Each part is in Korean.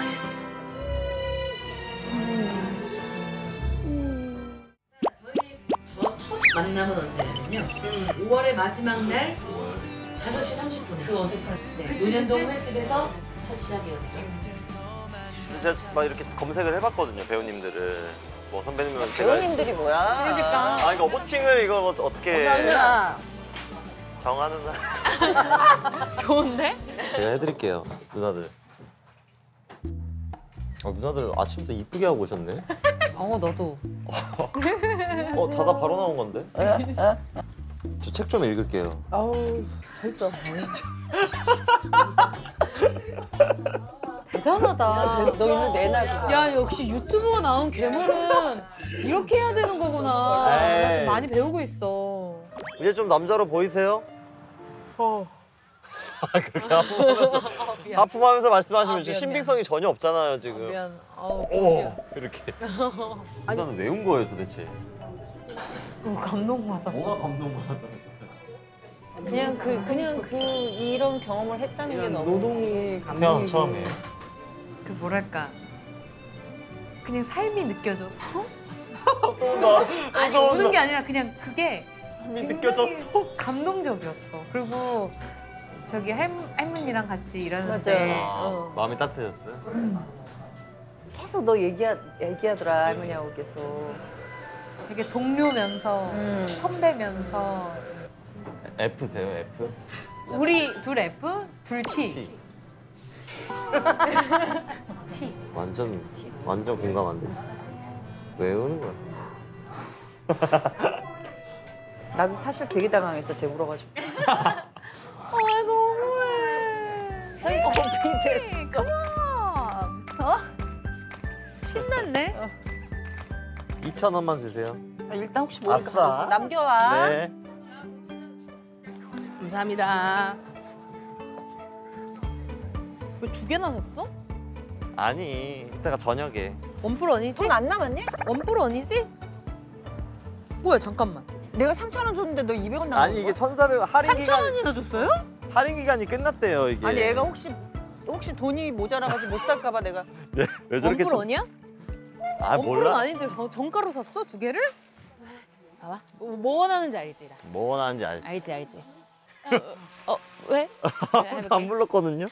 맛있어. 저 첫 만남은 언제냐면요. 5월의 마지막 날 5시 30분에 그 어색한 논현동 횟집에서 첫 시작이었죠. 제가 막 이렇게 검색을 해봤거든요, 배우님들을. 뭐 선배님은 제가 배우님들이 뭐야? 그러니까. 아, 그러니까 호칭을 이거 뭐 어떻게 누나. 정하 누나. 좋은데? 제가 해드릴게요, 누나들. 누나들 아침부터 이쁘게 하고 오셨네. 너도. 자다 바로 나온 건데? 저 책 좀 읽을게요. 아우 살쪄. 대단하다. 너 이거 내놔. 야, 역시 유튜브가 나온 괴물은 이렇게 해야 되는 거구나. 나 지금 많이 배우고 있어. 이제 좀 남자로 보이세요? 그렇게 미안. 하품하면서 말씀하시면 미안, 신빙성이 전혀 없잖아요, 지금. 미안. 이렇게. 누나는 왜 온 거예요, 도대체? 감동받았어. 뭐가 감동받았다. 그냥 이런 경험을 했다는 게 너무 노동이 태어나서 처음이에요. 그 뭐랄까. 그냥 삶이 느껴져서? 아니, 우는 게 아니라 그냥 그게 삶이 굉장히 느껴졌어. 감동적이었어. 그리고 저기 할머니랑 같이 일하는데 맞아. 마음이 따뜻해졌어요? 계속 너 얘기하더라 할머니하고 계속. 되게 동료면서 선배면서 F세요, F? 우리 둘 F, 둘 T. T. 완전 공감 안 되지. 왜 우는 거야? 나도 사실 되게 당황했어, 쟤 울어가지고. 너무해. 저희 빙대. 그만. 신났네. 2,000원만 주세요. 일단 혹시 모르니까 아싸. 남겨와. 네. 감사합니다. 왜 2개나 샀어? 아니, 이따가 저녁에. 원뿔 아니지? 돈 안 남았니? 원뿔 아니지? 뭐야, 잠깐만. 내가 3,000원 줬는데 너 200원 남았어? 아니, 이게 1,400원 할인 기간 3,000원이나 줬어요? 할인 기간이 끝났대요, 이게. 아니 얘가 혹시 돈이 모자라가지고 못 살까 봐 내가. 왜 저렇게 원뿔 아니야? 아, 원뿔은 몰라. 아닌데 정가로 샀어? 2개를? 봐봐. 뭐 원하는지 알지? 나. 뭐 원하는지 알지? 알지. 왜? 아무도 안 불렀거든요.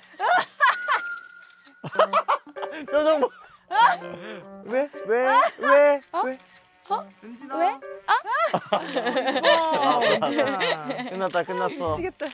표정 뭐? 왜? 왜? 왜? 왜? 왜? 끝났어. 미치겠다.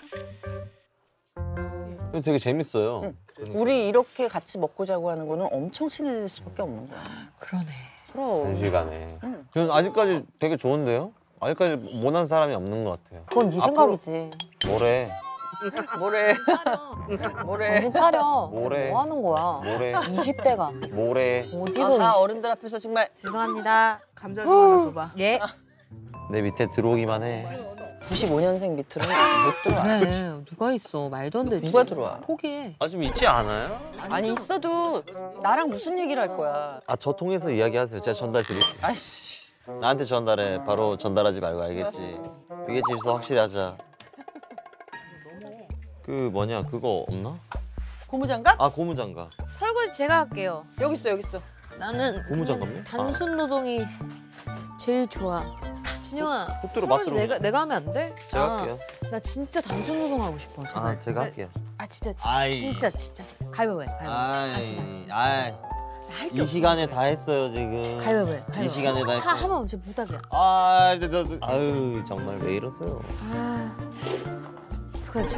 되게 재밌어요. 우리 이렇게 같이 먹고 자고 하는 거는 엄청 친해질 수밖에 없는 거야. 그러네. 그럼. 단시간에. 응. 저는 아직까지 되게 좋은데요? 아직까지 모난 사람이 없는 것 같아요. 그건 네 앞으로- 생각이지. 뭐래? 뭐래? 뭐래? 정신 차려. 뭐래? 뭐 하는 거야? 뭐래? 20대가 뭐래? 어디서 아 어른들 앞에서 정말 죄송합니다. 감자 좀 하나 줘봐. 예? 내 밑에 들어오기만 해. 95년생 밑으로 못 들어와. 그래, 누가 있어? 말도 안 되지. 누가 들어와? 포기해. 아, 좀 있지 않아요? 아니 있어도 나랑 무슨 얘기를 할 거야? 아, 저 통해서 이야기하세요. 제가 전달 드릴게요. 아이씨. 나한테 전달해. 바로 전달하지 말고 알겠지? 위계 질서 확실히 하자. 그 뭐냐, 그거 없나? 고무장갑? 아, 고무장갑. 설거지 제가 할게요. 여기 있어 여기 있어. 나는 고무장갑요? 단순 노동이 제일 좋아. 진영아, 꼭 들어, 설거지 맛 들어. 내가 하면 안 돼? 제가 할게요. 나 진짜 단순 노동 하고 싶어. 제발. 아, 제가 할게요. 진짜 아이. 진짜 가위바위보 해. 가위바위보. 진짜. 이 시간에 다 했어요, 지금. 가위바위보 해. 이 시간에 다 했어. 한번 제 부탁이야. 아유, 정말 왜 이러세요? 어떡하지?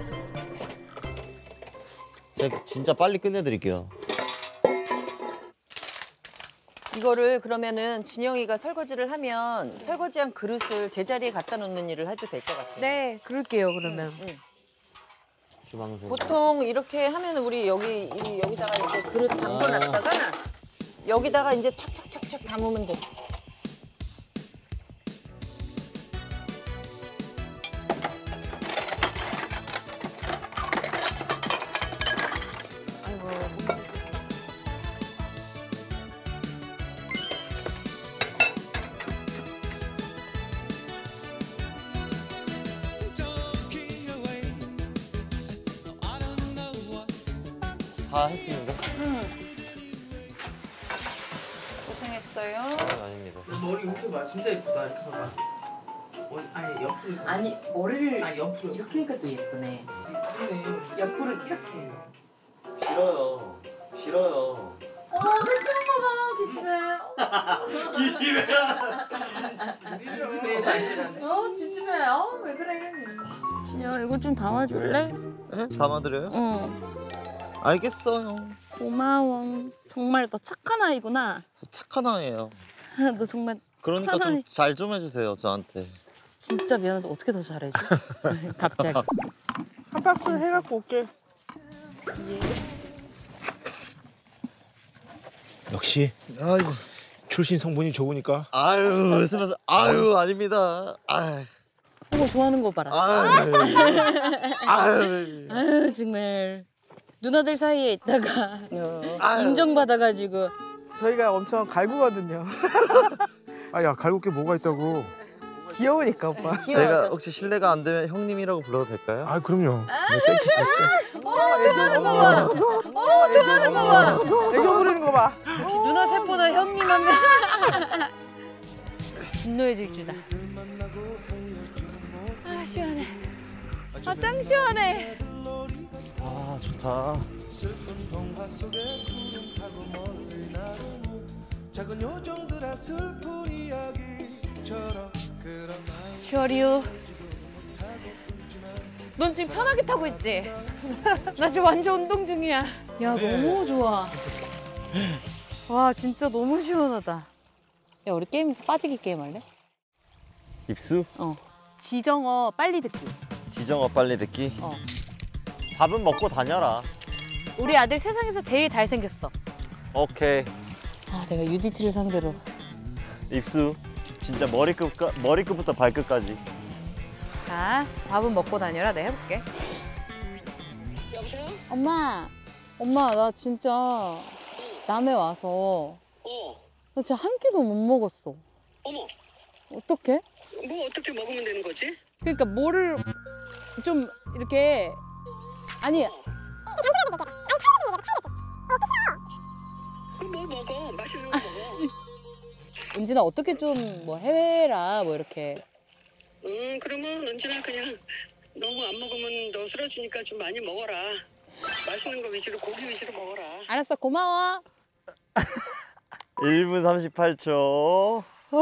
제가 진짜 빨리 끝내드릴게요. 이거를 그러면은 진영이가 설거지를 하면 설거지한 그릇을 제자리에 갖다 놓는 일을 해도 될 것 같아. 네, 그럴게요, 그러면. 주방생. 보통 이렇게 하면 우리 여기다가 이제 그릇 담궈놨다가 여기다가 이제 착착착착 담으면 돼. 다 했습니다. 잘했어요. 아닙니다. 머리 이렇게 봐. 진짜 예쁘다. 이렇게 봐봐. 아니 옆으로 이렇게. 아니 머리를 아 옆으로. 이렇게 하니까 또 예쁘네. 예쁘네. 옆으로 이렇게. 싫어요. 싫어요. 새치만 봐봐 기집애. 집에 만지라네. 지집애. 왜 그래? 진영 이거 좀 담아줄래? 네? 담아드려요? 응. 알겠어요. 고마워. 정말 너 착한 아이구나. 저 착한 아이예요. 너 정말 그러니까 착한 좀 아이. 잘 좀 해주세요, 저한테. 진짜 미안한데 어떻게 더 잘해줘? 갑자기. 한 박스 해갖고 올게. 역시 아이고. 출신 성분이 좋으니까. 아유, 웃으면서. 아유, 아닙니다. 아유. 어머 좋아하는 거 봐라. 아유. 아유. 아유 정말 누나들 사이에 있다가 아유. 인정받아가지고. 저희가 엄청 갈구거든요. 아야 갈굴 게 뭐가 있다고. 귀여우니까 오빠. 제가 혹시 실례가 안 되면 형님이라고 불러도 될까요? 아 그럼요. 좋아하는 거 봐. 좋아하는 거 봐. 애교 부리는 거 봐. 누나 셋보다 형님 한 명. 분노의 질주다. 아 시원해. 아 짱 시원해. 아, 좋다. 슈어리유. 넌 지금 편하게 타고 있지? 나 지금 완전 운동 중이야. 야 너무 좋아. 와 진짜 너무 시원하다. 야 우리 게임에서 빠지기 게임 할래? 입수? 지정어 빨리 듣기. 지정어 빨리 듣기? 어. 밥은 먹고 다녀라. 우리 아들 세상에서 제일 잘생겼어. 오케이. 아 내가 UDT를 상대로. 입수. 진짜 머리끝부터 발끝까지. 자 밥은 먹고 다녀라. 내가 해볼게. 여보세요? 엄마 나 진짜 남해 와서 나 진짜 한 끼도 못 먹었어. 어머, 어떡해? 뭐 어떻게 먹으면 되는 거지? 그러니까 뭐를 좀 이렇게 아니 뭐 먹어? 맛있는 거 먹어. 은진아 어떻게 좀 뭐 해외라 뭐 이렇게 그러면 은진아 그냥 너무 안 먹으면 너 쓰러지니까 좀 많이 먹어라. 맛있는 거 위주로 고기 위주로 먹어라. 알았어 고마워. 1분 38초.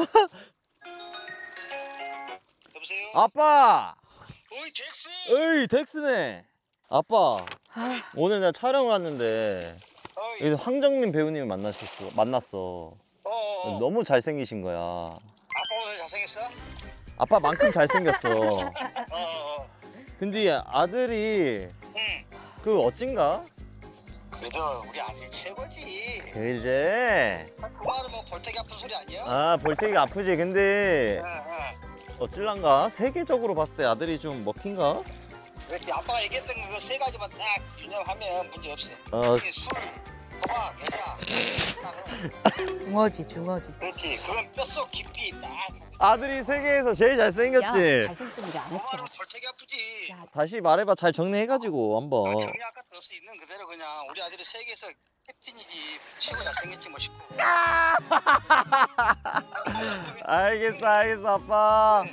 여보세요? 아빠! 어이 잭스! 어이, 덱스네. 아빠, 오늘 내가 촬영을 왔는데 어이, 여기서 황정민 배우님을 만났어. 너무 잘생기신 거야. 아빠 오늘 잘생겼어? 아빠만큼 잘생겼어. 근데 아들이 응. 그 어찐가? 그래도 우리 아들 최고지. 이제 그 말은 뭐 벌떡이 아픈 소리 아니야? 아 볼테기 아프지. 근데 응. 어찔란가? 세계적으로 봤을 때 아들이 좀 먹힌가? 그렇지. 아빠가 얘기했던 그 세 가지만 딱 유념하면 문제 없어. 어. 술, 도박, 여자. 중어지. 그렇지. 그건 뼛속 깊이 딱. 아들이 세계에서 제일 야 잘생겼지. 잘생겼던 얘기 안 그 했어. 말은 벌떡이 아프지. 다시 말해봐. 잘 정리해가지고 한번. 정리할 것도 없이 있는 그대로 그냥 우리 아들이 세계에서 캡틴이지 최고 잘생겼지 뭐 싶고. 알겠어 아빠.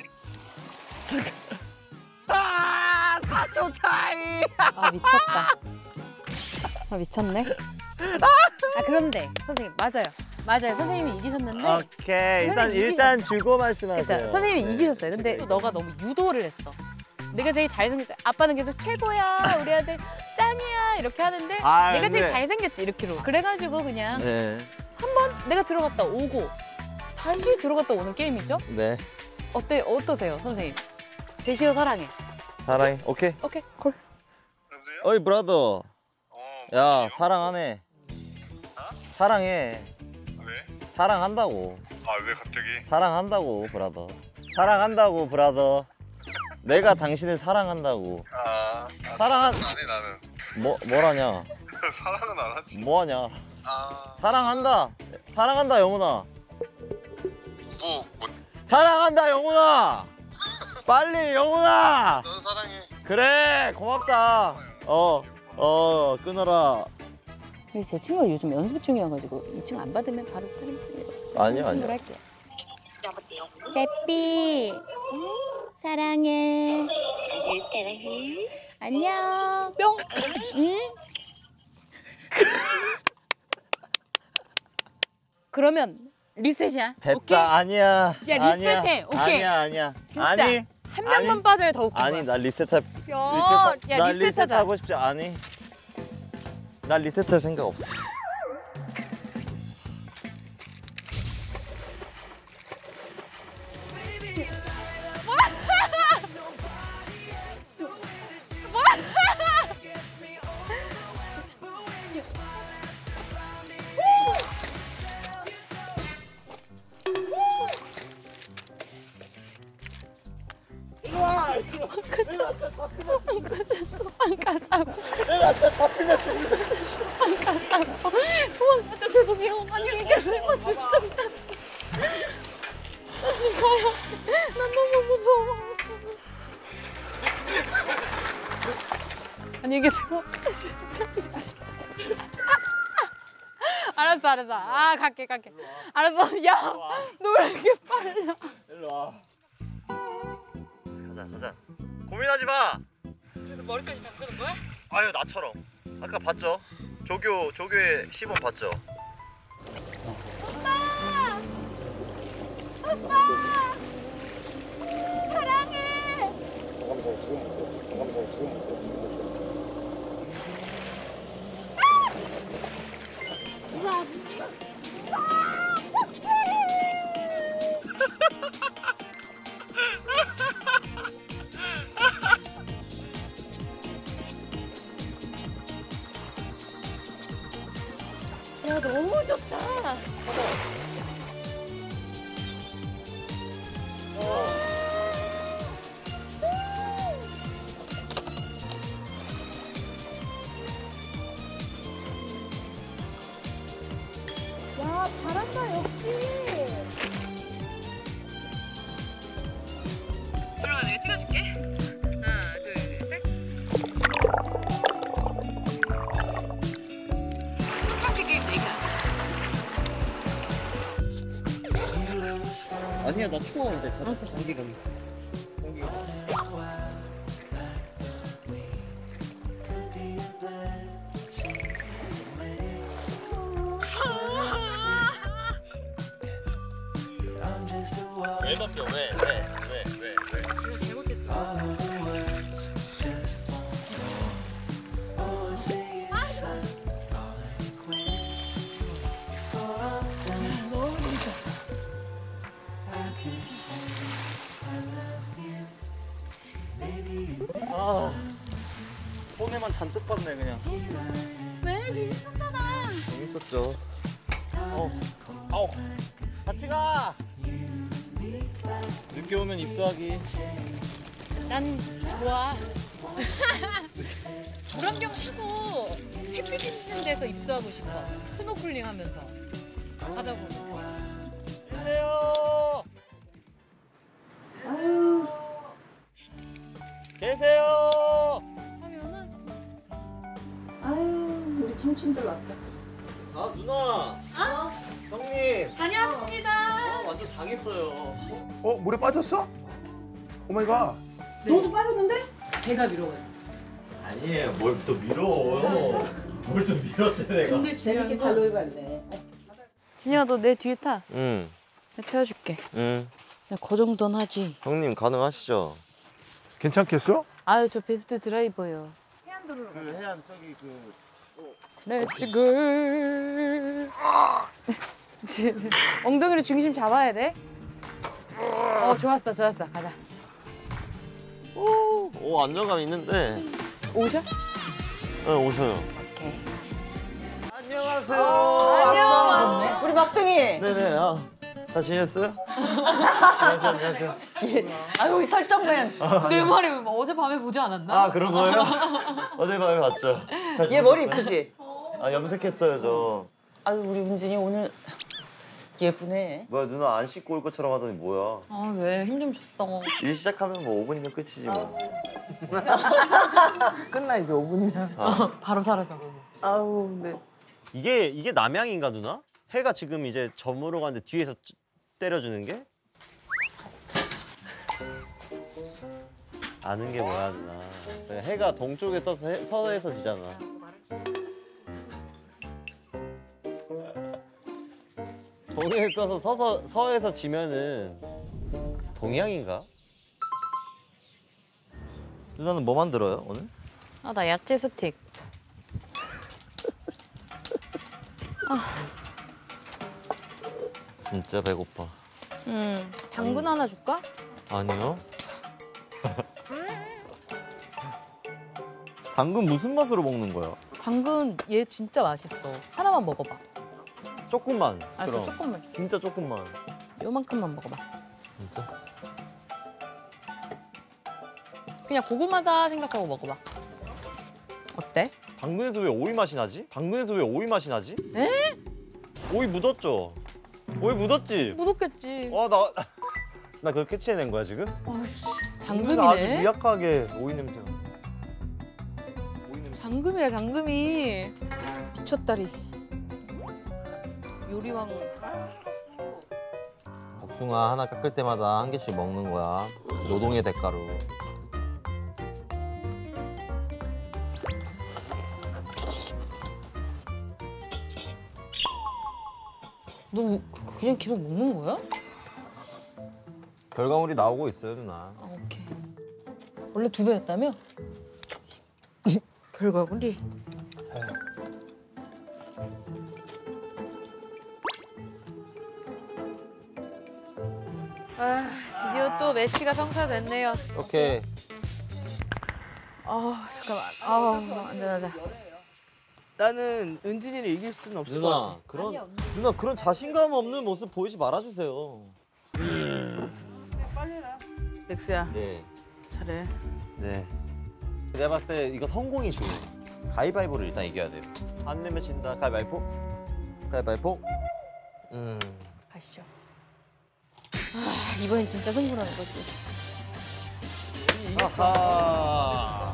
아 4초 차이. 아 미쳤다. 아 미쳤네. 아 그런데 선생님 맞아요. 선생님이 이기셨는데. 오케이 선생님 일단 주고 말씀하세요. 그쵸? 선생님이 이기셨어요. 근데 너가 너무 유도를 했어. 내가 제일 잘생겼지. 아빠는 계속 최고야. 우리 아들 짱이야. 이렇게 하는데 아, 내가 제일 근데- 잘생겼지. 이렇게로. 그래가지고 그냥 네. 한 번 내가 들어갔다 오고 다시 들어갔다 오는 게임이죠. 네. 어떠세요, 선생님? 제시어 사랑해. 사랑해. 오케이. 오케이, 콜. 여보세요? 어이 브라더. 야 사랑하네. 사랑해. 왜? 사랑한다고. 아 왜 갑자기? 사랑한다고 브라더. 사랑한다고 브라더. 내가 당신을 사랑한다고. 사랑한 안 해 나는. 뭐라냐? 사랑은 안 하지. 뭐하냐? 아, 사랑한다. 사랑한다 영훈아. 뭐 사랑한다 영훈아. 빨리 영훈아. 넌 사랑해. 그래 고맙다. 끊어라. 근데 제 친구가 요즘 연습 중이어가지고 이 친구 안 받으면 바로 다른 팀이에요. 아니야 뭘 아니야. 할게요. 제삐 사랑해. 안녕. 뿅. 응? 그러면 리셋이야. 됐다 오케이? 아니야. 야, 리셋해. 오케이. 아니야. 진짜 아니. 한 명만 빠져야 더 웃긴 아니 거야. 나 리셋할. 야, 나 리셋하자. 리셋하고 싶지 아니. 나 리셋할 생각 없어. 도망가자고. 도망가자고. 도망가자. 죄송해요. 안녕히 계세요. 진짜. 빨리 가요. 난 너무 무서워. 안녕히 계세요. 진짜 미쳐. 알았어. 아, 갈게. 알았어. 야, 너 왜 이렇게 빨라? 일로 와. 가자. 고민하지 마. 그래서 머리까지 담그는 거야? 아유 나처럼. 아까 봤죠? 조교의 시범 봤죠? 야, 너무 좋다. 야, 잘한다, 역시. 들어가, 내가 찍어줄게. 하나, 둘, 셋. 손바퀴 게임 내가. 아니야 나 추워는데 가자. 공기가. 왜 넘겨? 왜? 제가 잘못했어. 아, 손해만 잔뜩 봤네 그냥. 왜? 재밌었잖아. 재밌었죠. 아우, 같이 가. 늦게 오면 입수하기. 난 좋아. 물안경 하고 햇빛 있는 데서 입수하고 싶어. 스노클링 하면서 바다 보면서. 계세요. 계세요. 하면은 아유, 우리 청춘들 왔다. 아 누나. 형님. 다녀왔습니다. 완전 당했어요. 물에 빠졌어? 오마이갓. 너도 빠졌는데? 제가 미뤄요. 아니에요. 뭘 또 밀어. 뭘 또 밀었대 내가. 근데 재밌게 잘 놀고 왔네. 진영아, 너 내 뒤에 타. 응. 내가 태워줄게. 응. 내가 그 정도는 하지. 형님 가능하시죠? 괜찮겠어? 아유, 저 베스트 드라이버예요. 그 해안 저기 그. 렛츠글. 엉덩이로 중심 잡아야 돼. 좋았어. 가자. 오 안정감 있는데. 오셔? 네 오셔요. 오케이. 안녕하세요. 안녕. 우리 막둥이. 네네. 잘 지냈어요? 안녕하세요. 아유, 설정맨. 내 말이 어젯밤에 보지 않았나? 아 그런 거예요? 어젯밤에 봤죠. 잘 얘 머리 지냈어요? 이쁘지? 아 염색했어요 저. 아유, 우리 은진이 오늘 예쁘네. 뭐야 누나 안 씻고 올 것처럼 하더니 뭐야. 아, 왜? 힘 좀 줬어. 일 시작하면 뭐 5분이면 끝이지 뭐. 끝나 이제 5분이면. 바로 사라져. 아우, 네. 이게 남양인가 누나? 해가 지금 이제 저물어 가는데 뒤에서 때려주는 게? 아는 게 뭐야 누나. 해가 동쪽에 떠서 서해서 지잖아. 동해에 떠서 서해서 지면은 동양인가? 누나는 뭐 만들어요 오늘? 아, 나 야채 스틱. 진짜 배고파. 당근 하나 줄까? 아니요. 당근 무슨 맛으로 먹는 거야? 당근 얘 진짜 맛있어. 하나만 먹어봐. 조금만. 알았어, 그럼. 조금만 줘. 진짜 조금만. 요만큼만 먹어봐. 진짜? 그냥 고구마다 생각하고 먹어봐. 어때? 당근에서 왜 오이 맛이 나지? 당근에서 왜 오이 맛이 나지? 에? 오이 묻었죠? 오이 묻었지? 묻었겠지. 나 그걸 캐치해낸 거야 지금? 아씨, 당근에서 아주 장금이네. 미약하게 오이 냄새가. 오이 냄새. 장금이야, 장금이. 미쳤다리. 요리왕. 복숭아 하나 깎을 때마다 한 개씩 먹는 거야. 노동의 대가로. 너 그냥 계속 먹는 거야? 결과물이 나오고 있어요 누나. 아, 오케이. 원래 2배였다며? 결과물이. 아, 드디어 또 매치가 성사됐네요. 오케이. 아 잠깐만. 앉아자. 나는 은진이를 이길 수는 없을 것 같아. 누나 그런 자신감 없는 모습 보이지 말아주세요. 넥스야 네. 잘해. 네. 내가 봤을 때 이거 성공이 중요해. 가위바위보를 일단 이겨야 돼요. 안 내면 진다. 가위바위보. 가위바위보. 가시죠. 아, 이번엔 진짜 승부라는 거지. 아하.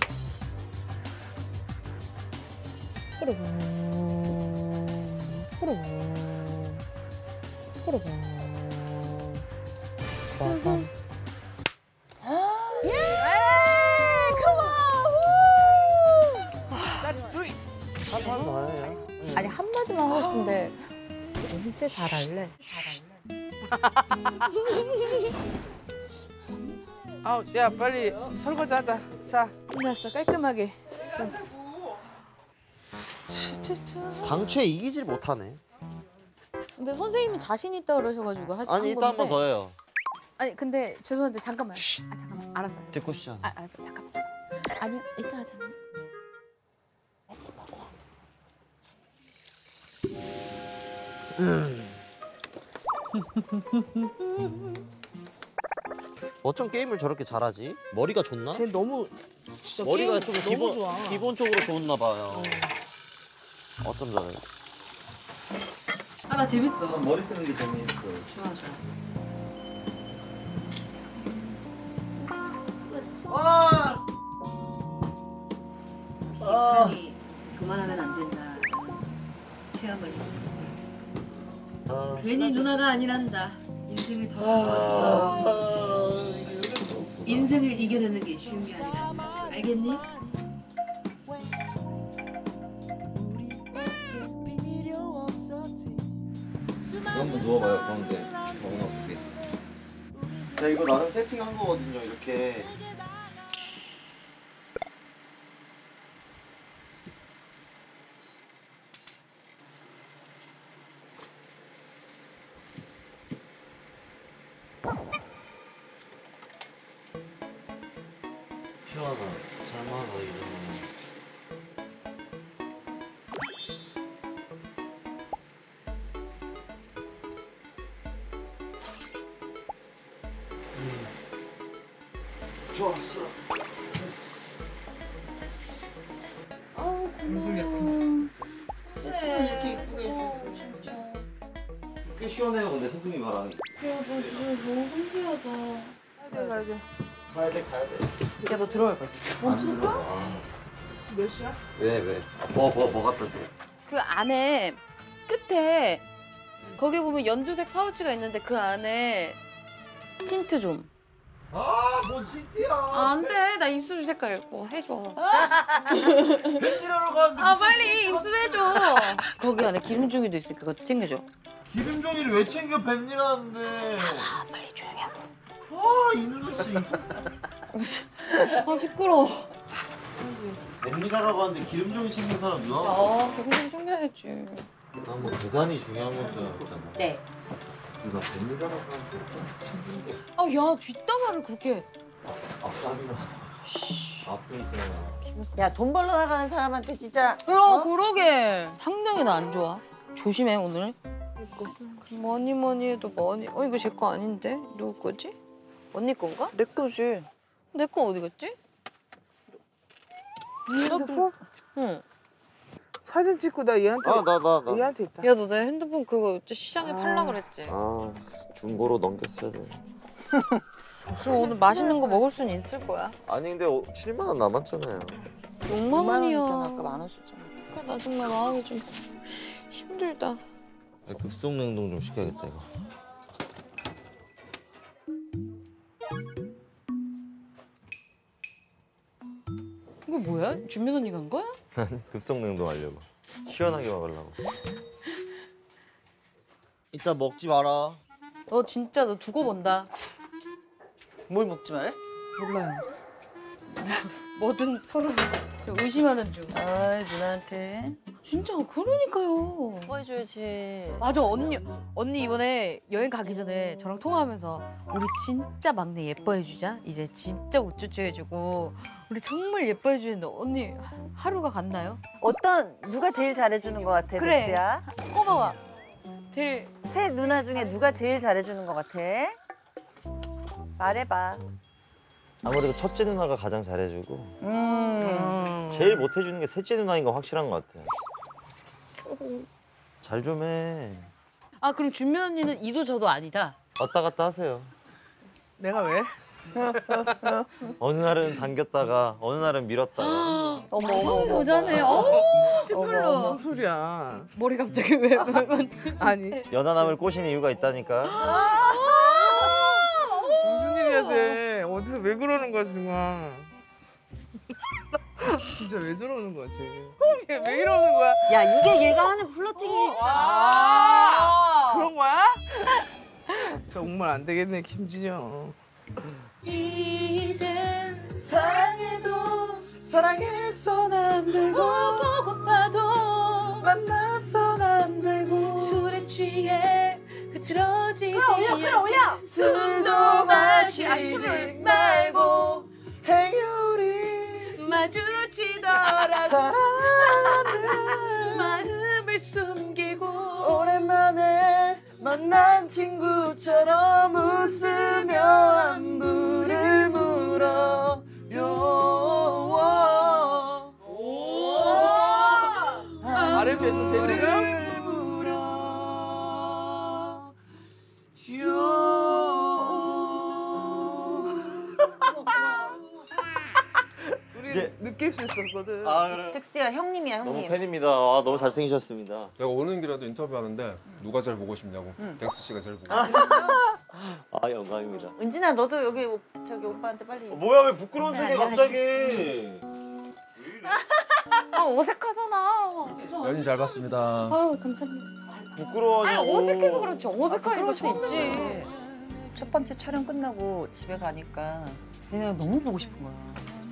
한판 더 해요. 아니, 한마디만 하고 싶은데 언제 잘할래? 야 빨리 설거지 하자. 자. 끝났어, 깔끔하게. 당최 이기질 못하네. 근데 선생님이 자신 있다 그러셔가지고 하신 아니 이따 한 번 더 해요. 아니 근데 죄송한데 잠깐만. 아 잠깐만. 알았어. 듣고 싶지 않아. 아 알았어. 잠깐만. 아니 이따 하자. 같이 먹어. 어쩜 게임을 저렇게 잘하지? 머리가 좋나? 쟤 너무 진짜 머리가 게임 좀 너무 좋아. 기본적으로 좋나 봐요. 어쩜 저래? 아 나 재밌어. 머리 쓰는 게 재밌어. 좋아 좋아. 아! 역시 사람이 교만하면 안 된다. 체험을 했습니다. 괜히 누나가 아니란다. 인생을 더 살아왔어. 인생을 이겨내는 게 쉬운 게 아니란다. 알겠니? 한번 누워봐요. 가운데. 정훈아 볼게. 야 이거 나름 세팅한 거거든요. 이렇게. 시원하다. 잘만하다 이러면. 좋았어. 됐어. 이렇게 이쁘게 해주고 진짜. 꽤 시원해요. 근데 선생님이 말하는. 야, 나 진짜 너무 신기하다. 가야 돼, 가야 돼. 야 너 들어갈 거지? 안 들어서. 아. 몇 시야? 왜? 뭐 갖다 줘? 그 안에 끝에 거기 보면 연두색 파우치가 있는데 그 안에 틴트 좀. 아뭔 틴트야. 안 돼. 나 입술 색깔 뭐 해줘. 펜이라고 하는데 아 빨리 입술 해줘. 거기 안에 기름종이도 있으니까 그거 챙겨줘. 기름종이를 왜 챙겨 펜이라는데. 아 빨리 조용히 하고. 아 이누 씨. 아 시끄러워. 펜이라고 하는데 기름종이 챙긴 사람 누나? 아 기름종 챙겨야지. 난 뭐 대단히 중요한 건 줄 알았잖아. 네. 누나 펜이라고 하는데 틴트 챙긴데. 아야 뒷담화를 그렇게. 앞다리나. 앞에 있잖아. 야, 돈 벌러 나가는 사람한테 진짜. 야 그러게. 상당히 나 안 좋아. 조심해 오늘. 뭐니 해도 뭐니. 이거 제 거 아닌데 누구 거지? 언니 건가? 내 거지. 내 거 어디 갔지? 핸드폰? 응. 사진 찍고 나 얘한테 나. 얘한테 있다. 야 너 내 핸드폰 그거 시장에 팔라 그랬지? 아 중고로 넘겼어야 돼. 그럼 오늘 맛있는 거 먹을 수는 있을 거야. 아니 근데 7만 원 남았잖아요. 6만 5만 원이야. 원이잖아. 아까 10,000원 썼잖아. 그러니까 나 정말 마음이 좀 힘들다. 급속 냉동 좀 시켜야겠다 이거. 이거 뭐야? 준민 언니가 한 거야? 급속 냉동 하려고. 시원하게 먹으려고. 이따 먹지 마라. 너 진짜 너 두고 본다. 뭘 먹지 말해? 몰라요. 뭐든 서로 저 의심하는 중. 아, 누나한테. 진짜 그러니까요. 보여줘야지. 맞아 언니 이번에 여행 가기 전에 저랑 통화하면서 우리 진짜 막내 예뻐해 주자. 이제 진짜 우쭈쭈 해주고 우리 정말 예뻐해 주는데 언니 하루가 갔나요? 누가 제일 잘해주는 것 같아, 그래. 덱스야? 꼽아봐. 제일 세 누나 중에 누가 제일 잘해주는 것 같아? 말해봐. 아무래도 첫째 누나가 가장 잘해주고 제일 못해주는 게 셋째 누나인 거 확실한 것 같아요. 잘 좀 해. 아 그럼 준민 언니는 이도 저도 아니다. 왔다 갔다 하세요. 내가 왜? 어느 날은 당겼다가 어느 날은 밀었다가. 무서운 여자네. 정말로. 무슨 소리야? 머리 갑자기 왜 만지? 아니 연하남을 꼬신 이유가 있다니까. 무슨 일이야 쟤? 어디서 왜 그러는 거야 지금? 진짜 왜 저러는 거야 쟤? 왜 이러는 거야? 야, 이게 얘가 하는 플러팅이. 그런 거야? 정말 안 되겠네 김진영. 이젠 사랑해도 사랑해선 안 되고 보고파도 만나선 안 되고 술에 취해 흐트러지지 끌어올려! 술도 마시지 말고 행여리 마주치더라도 사랑하는 마음을 숨기고 오랜만에 만난 친구처럼 웃으며 안부를 물어요. RM에서 제 지금? 우리 이제- 느낄 수 있었거든. 아 그래. 덱스야, 형님이야, 너무 형님. 팬입니다. 아, 너무 잘생기셨습니다. 내가 오는 길에도 인터뷰하는데 누가 제일 보고 싶냐고. 덱스 씨가 제일 보고 싶어. 아 영광입니다. 은진아, 너도 여기 저기 오빠한테 빨리. 뭐야 왜 부끄러운 척해 갑자기? 아 어색하잖아. 연인 잘 봤습니다. 아유 감사합니다. 부끄러워하냐고. 아니 어색해서 그렇지. 어색하니까 그럴 수 처음 있지. 뵙는 첫 번째 촬영 끝나고 집에 가니까 내가 너무 보고 싶은 거야.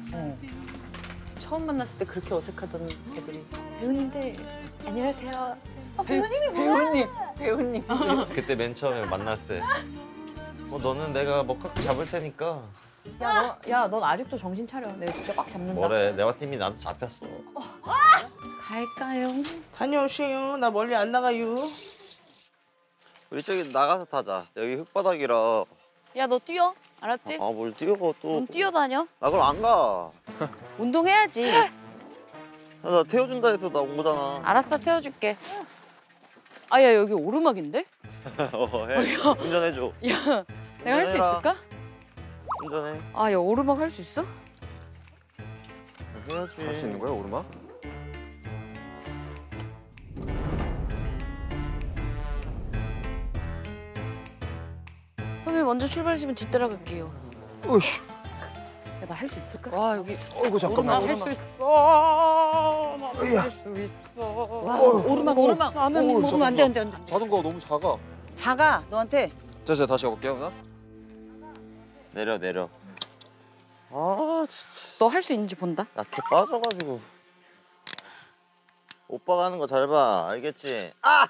처음 만났을 때 그렇게 어색하던 애들이. 배우님들 안녕하세요. 배우님이 뭐야? 배우님. 그때 맨 처음에 만났을 때. 너는 내가 뭐 꽉 잡을 테니까. 넌 아직도 정신 차려. 내가 진짜 꽉 잡는다. 뭐래? 내가 봤을 때 이미 나한테 잡혔어. 갈까요? 다녀오세요. 나 멀리 안 나가요. 우리 저기 나가서 타자. 여기 흙바닥이라. 야 너 뛰어. 알았지? 아 뭘 뛰어 또. 넌 뛰어다녀. 나 그럼 안 가. 운동해야지. 나 태워준다 해서 나 온 거잖아. 알았어 태워줄게. 아야 여기 오르막인데? 해. 운전해줘. 야 내가 할 수 운전해라. 있을까? 운전해. 아 야 오르막 할 수 있어? 해야지. 할 수 있는 거야 오르막? 먼저 출발하시면 뒤따라갈게요. 으씨. 야, 나 할 수 있을까? 와 여기 어이구 잠깐만. 나할수 있어. 으야. 나할수 있어. 와 오르막. 나는 어우, 오르면 안돼. 자전거가 너무 작아. 작아 너한테. 제가 다시 가볼게요 누나. 내려. 아 진짜 너 할 수 있는지 본다. 약해 빠져가지고. 오빠가 하는 거 잘 봐. 알겠지? 아!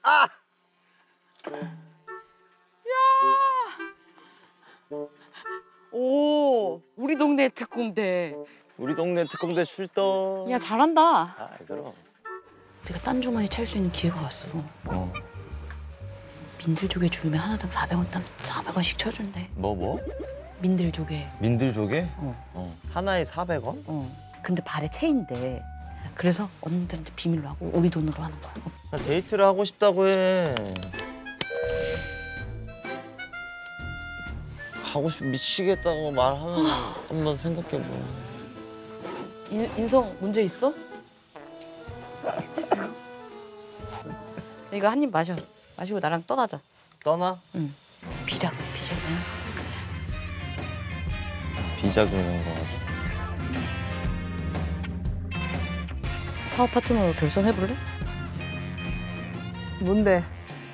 오, 우리 동네 특공대. 우리 동네 특공대 출동. 야, 잘한다. 아 그럼. 우리가 딴 주머니 찰 수 있는 기회가 왔어. 민들조개 주면 하나당 400원, 딴 400원씩 쳐준대. 뭐? 민들조개. 민들조개? 하나에 400원? 근데 발에 채인데. 그래서 언니들한테 비밀로 하고 우리 돈으로 하는 거야. 나 데이트를 하고 싶다고 해. 가고 싶 미치겠다고 말하는 한번 생각해봐. 인성 문제 있어? 이거 한 입 마셔. 마시고 나랑 떠나자. 떠나? 응. 비자금. 비자금 이런 거 가지고. 사업 파트너로 결성해볼래? 뭔데?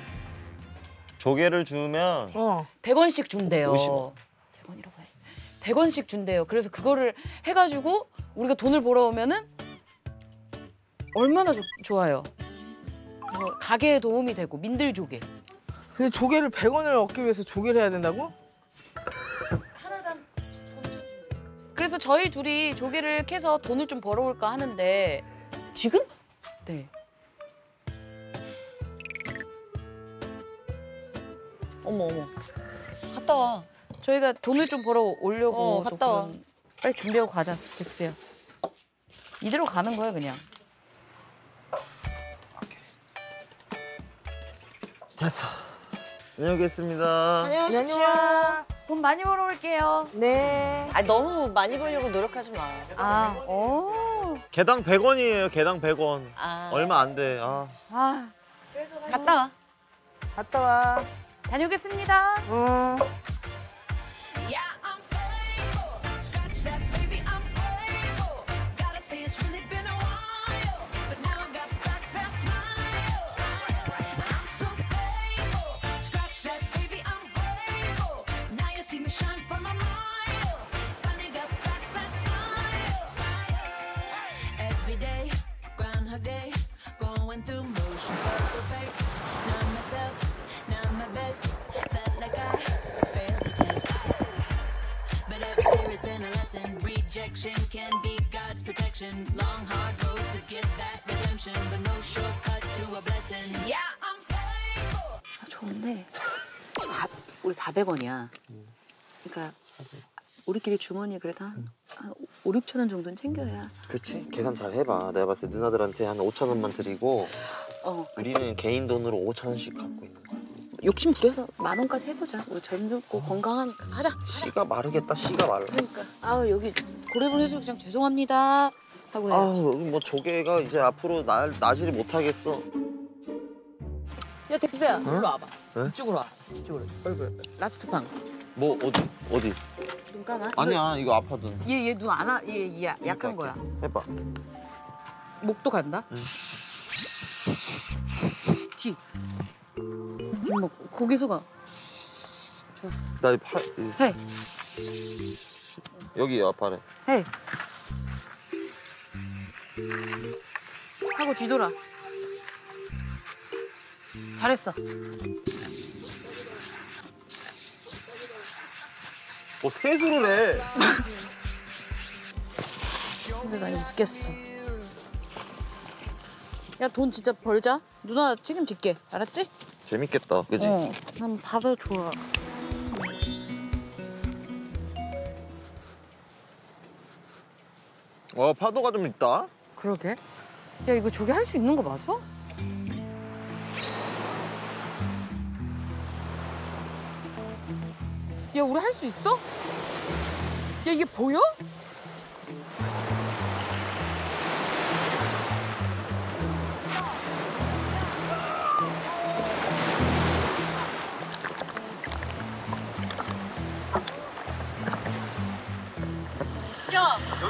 조개를 주면 100원씩 준대요. 50원. 100원이라고 해. 100원씩 준대요. 그래서 그거를 해가지고 우리가 돈을 벌어오면은 얼마나 좋아요. 그래서 가게에 도움이 되고 민들조개. 근데 조개를 100원을 얻기 위해서 조개를 해야 된다고? 하나당 그래서 저희 둘이 조개를 캐서 돈을 좀 벌어올까 하는데 지금? 네. 어머. 갔다 와. 저희가 돈을 좀 벌어오려고 또 갔다 와. 그런- 빨리 준비하고 가자, 덱스야. 이대로 가는 거야, 그냥. 됐어. 다녀오겠습니다. 다녀오십시오. 돈 많이 벌어올게요. 네. 아 너무 많이 벌려고 노력하지 마. 아, 오. 개당 100원이에요. 개당 100원. 아. 얼마 안 돼. 아. 아, 갔다 와. 갔다 와. 다녀오겠습니다. Can be God's protection. Long hard road to get that redemption, but no shortcuts to a blessing. Yeah, I'm faithful. 좋은데 우리 400원이야. 그러니까 우리끼리 주머니 그래도 한 5, 6천 원 정도는 챙겨야. 그치? 계산 잘 해봐. 내가 봤을 때 누나들한테 한 5천 원만 드리고 우리는 개인 돈으로 5천 원씩 갖고 있는 거야. 욕심 부려서 10,000원까지 해보자. 우리 젊고 건강하니까 가자. 씨가 마르겠다. 씨가 말라. 그러니까 여기 고래본 해수욕장 죄송합니다 하고 해야지. 뭐 조개가 이제 앞으로 나지를 못하겠어. 야 덱스야 일로 와봐. 네? 이쪽으로 와. 이쪽으로. 얼굴. 라스트 방. 뭐 어디? 눈 감아. 아니야 이거 아파도. 얘 눈 안 와. 얘 약한 거야. 해봐. 목도 간다. 뒤. 뒷목. 고개수가. 좋았어. 나 해. 여기 아파래. 해. 하고 뒤돌아. 잘했어. 뭐 세수를 해. 근데 나 있겠어. 야 돈 진짜 벌자. 누나 책임질게. 알았지? 재밌겠다. 그지? 난 바다 좋아. 파도가 좀 있다. 그러게. 야 이거 조개 할 수 있는 거 맞아? 야 우리 할 수 있어? 야 이게 보여?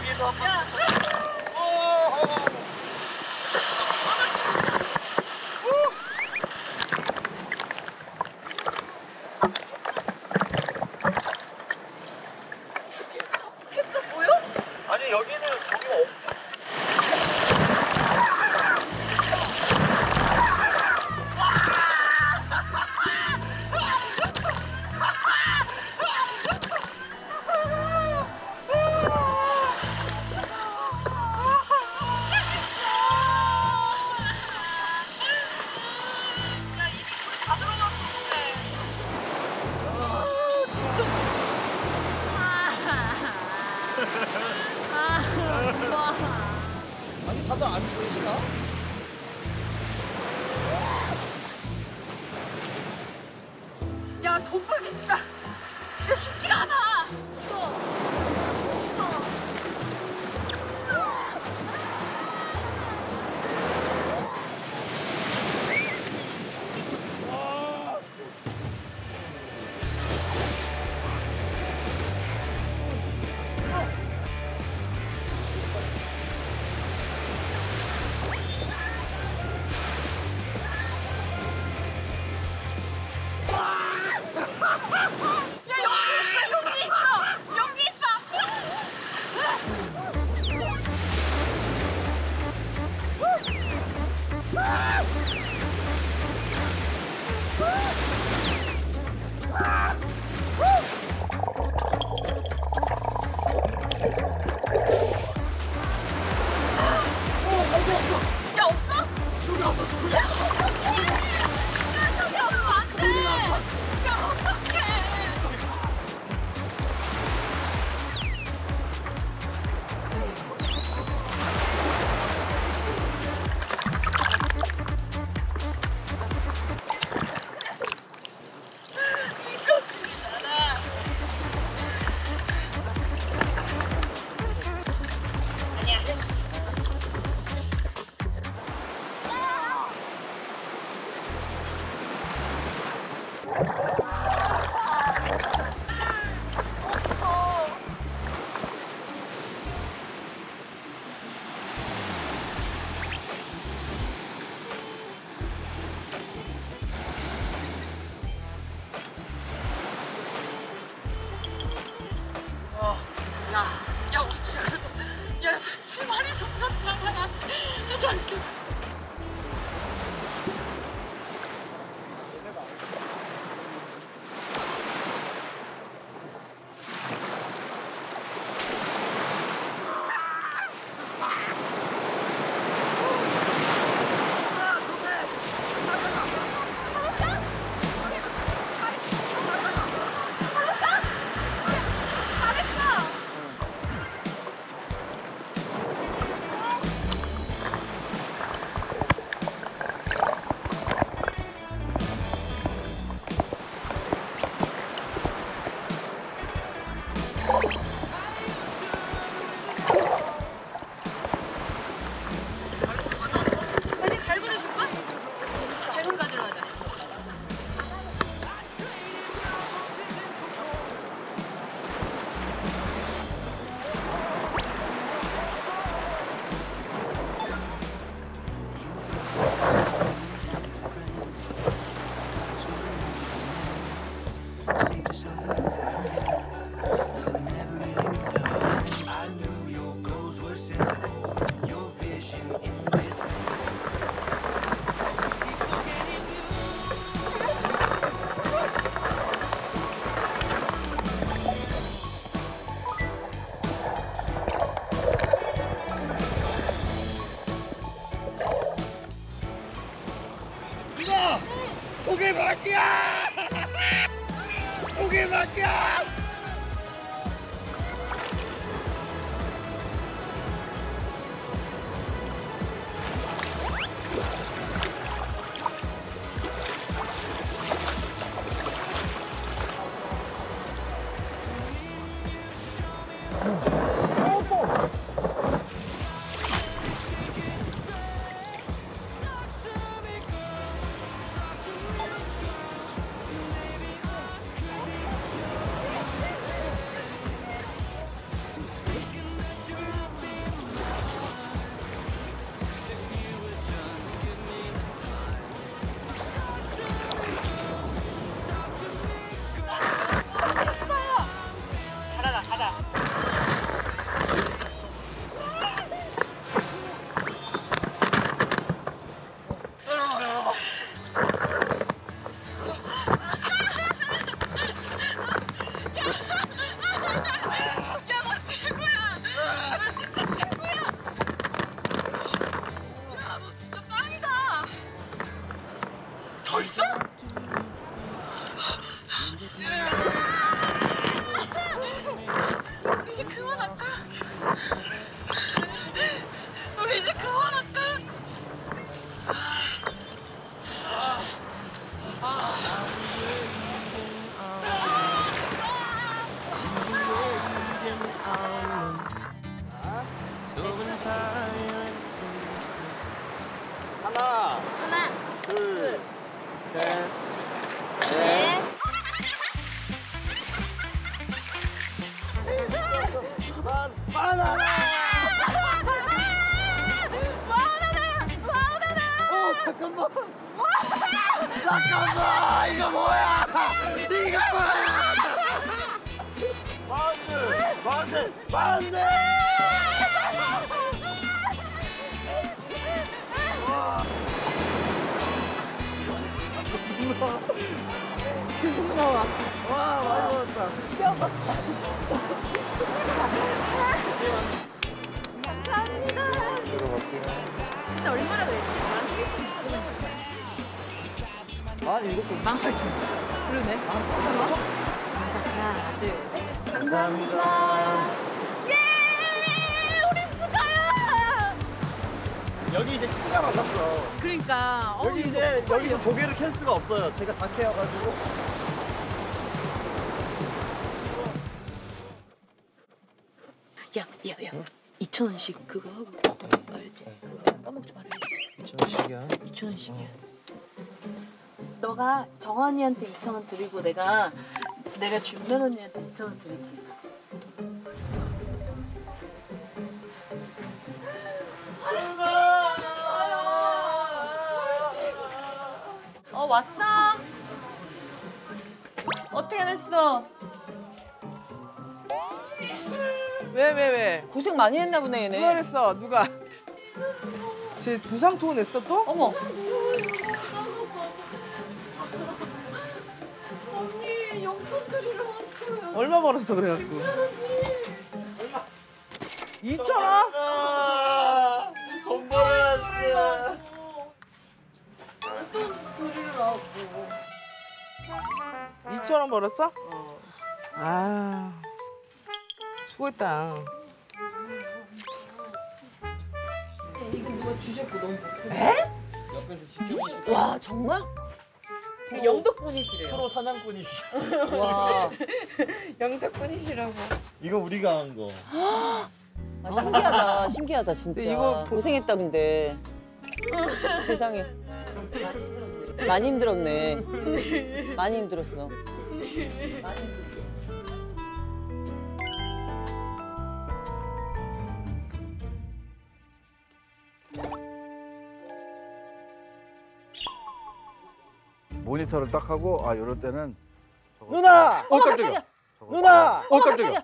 아니 여기는 저기가 없. 아니 다들 안 보이시나? 야 돈벌기 진짜 쉽지가 않아. 야 우리 진짜 그래도 야세 마리 정도잖아. 하지 않겠어. 저게 맛이야! 저게 맛이야! 벌써? 우리 이제 그만할까? 우리 이제 그만할까? 하나, 둘, 셋, 네. 잠깐만, 이거 뭐야? 이거 뭐야? 만세! 근데 얼마나 그랬지? 17,000원. 18,000원. 그러네. 18,000원? 하나, 둘, 셋. 감사합니다. 예! 우리 부자야! 여기 이제 시가 막혔어. 그러니까. 여기 이제 여기서 조개를 캘 수가 없어요. 제가 다 캐어가지고. 야, 2,000원씩 그거 하고 알지? 까먹지 말아야지. 2,000원씩이야. 2,000원씩이야. 너가 정한이한테 2,000원 드리고 내가 준면 언니한테 2,000원 드릴게. 왔어? 어떻게 됐어? 왜? 고생 많이 했나 보네 누가 얘네. 그랬어? 누가? 쟤 부상토 냈어 또? 어머. 언니 용돈 드리러 왔어요. 얼마 벌었어 그래갖고? 2,000원? 돈 벌어놨어. 드리러 2,000원 벌었어? 아, 수고했다. 이거 누가 주셨고 너무 못해. 옆에서 지켜보시고 와 정말? 이게 영덕분이시래요. 프로 사냥꾼이 주셨어. 와. 영덕분이시라고. 이거 우리가 한 거. 아, 신기하다 진짜. 근데 이거 고생했다 근데. 세상에. 많이 힘들었네. 많이 힘들었어. 모니터를 딱 하고 아 이럴 때는 누나! 어머 깜짝이야. 누나! 어머 깜짝이야.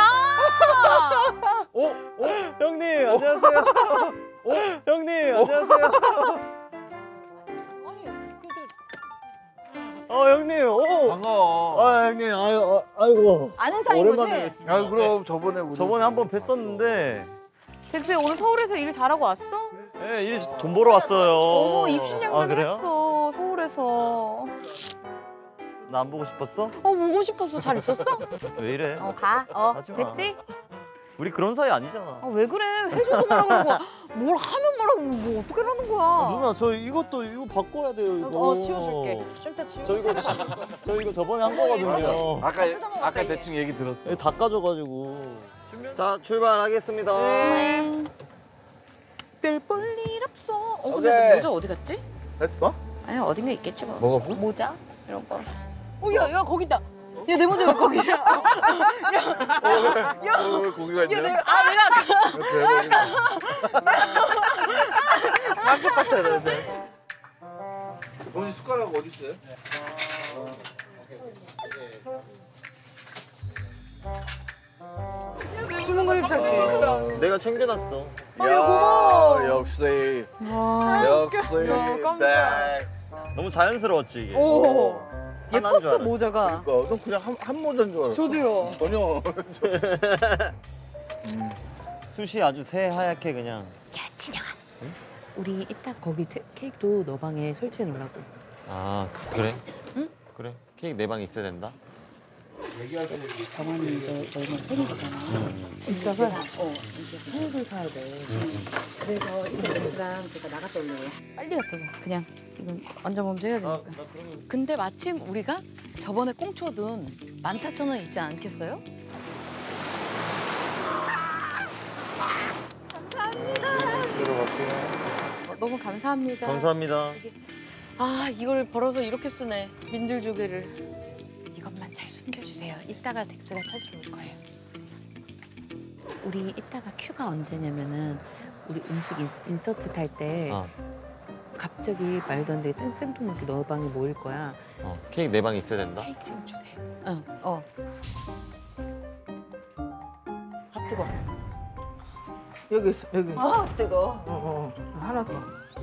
형님 안녕하세요. 형님 안녕하세요. 아니 그래도 형님. 반가워. 형님 아이고. 아는 사이인 오랜만에 거지? 뵙습니다. 야 그럼 저번에 우리 저번에 한번 뵀었는데 덱스 오늘 서울에서 일 잘하고 왔어? 네, 일 돈 벌어 왔어요. 어머 입신양면 그래요? 했어 서울에서. 나 안 보고 싶었어? 보고 싶었어. 잘 있었어? 왜 이래? 가. 하지 마. 됐지? 우리 그런 사이 아니잖아. 왜 그래? 해줘도 말하고 뭘 하면 말하고 뭐 어떻게 하는 거야? 누나 저 이거 바꿔야 돼요 이거. 치워줄게. 좀 이따 저 치우고 이거 저 이거 저번에 한 거거든요. 아까 대충 얘기 들었어. 다 까져가지고. 자 출발하겠습니다. 별볼 일 없어. 근데 오케이. 너 모자 어디 갔지? 됐어? 아니 어딘가 있겠지 뭐. 뭐가 뭐? 모자 이런 거. 야 거기 있다. 야 내 모자 왜 거기야? 왜 고기가 있냐? 내가 본인 숟가락 어디 있어요? 숨은 그림 찾기. 내가 챙겨놨어. 야 역시 역시 깜짝이야. 백. 너무 자연스러웠지 이게. 오 하나인 줄 예뻤어 알았지. 모자가. 그러니까 넌 그냥 한 모자인 줄 알았어. 저도요. 전혀. 숱이 아주 새하얗게 그냥. 야, 진영아. 우리 이따 거기 케이크도 너 방에 설치해 놓으라고. 아 그래? 응? 그래? 케이크 내 방에 있어야 된다. 정환이 이제 너희는 생일이잖아. 이따가 이제 케이크를 사야 돼. 그래서 이따 엑스랑 제가 나갔다 올래요. 빨리 갔다 와. 그냥 이건 완전 먼저 해야 되니까. 근데 마침 우리가 저번에 꽁쳐둔 14,000원 있지 않겠어요? 감사합니다. 너무 감사합니다. 감사합니다. 아 이걸 벌어서 이렇게 쓰네. 민들조개를. 이것만 잘 숨겨주세요. 이따가 덱스가 찾으러 올 거예요. 우리 이따가 큐가 언제냐면은 우리 음식 인서트 탈 때 갑자기 말도 안 되게 생뚱맞게 너 방에 모일 거야. 케이크 내 방에 있어야 된다. 케이크 좀 주세요. 응. 아 뜨거. 여기 있어 여기. 아 뜨거. 하나 더.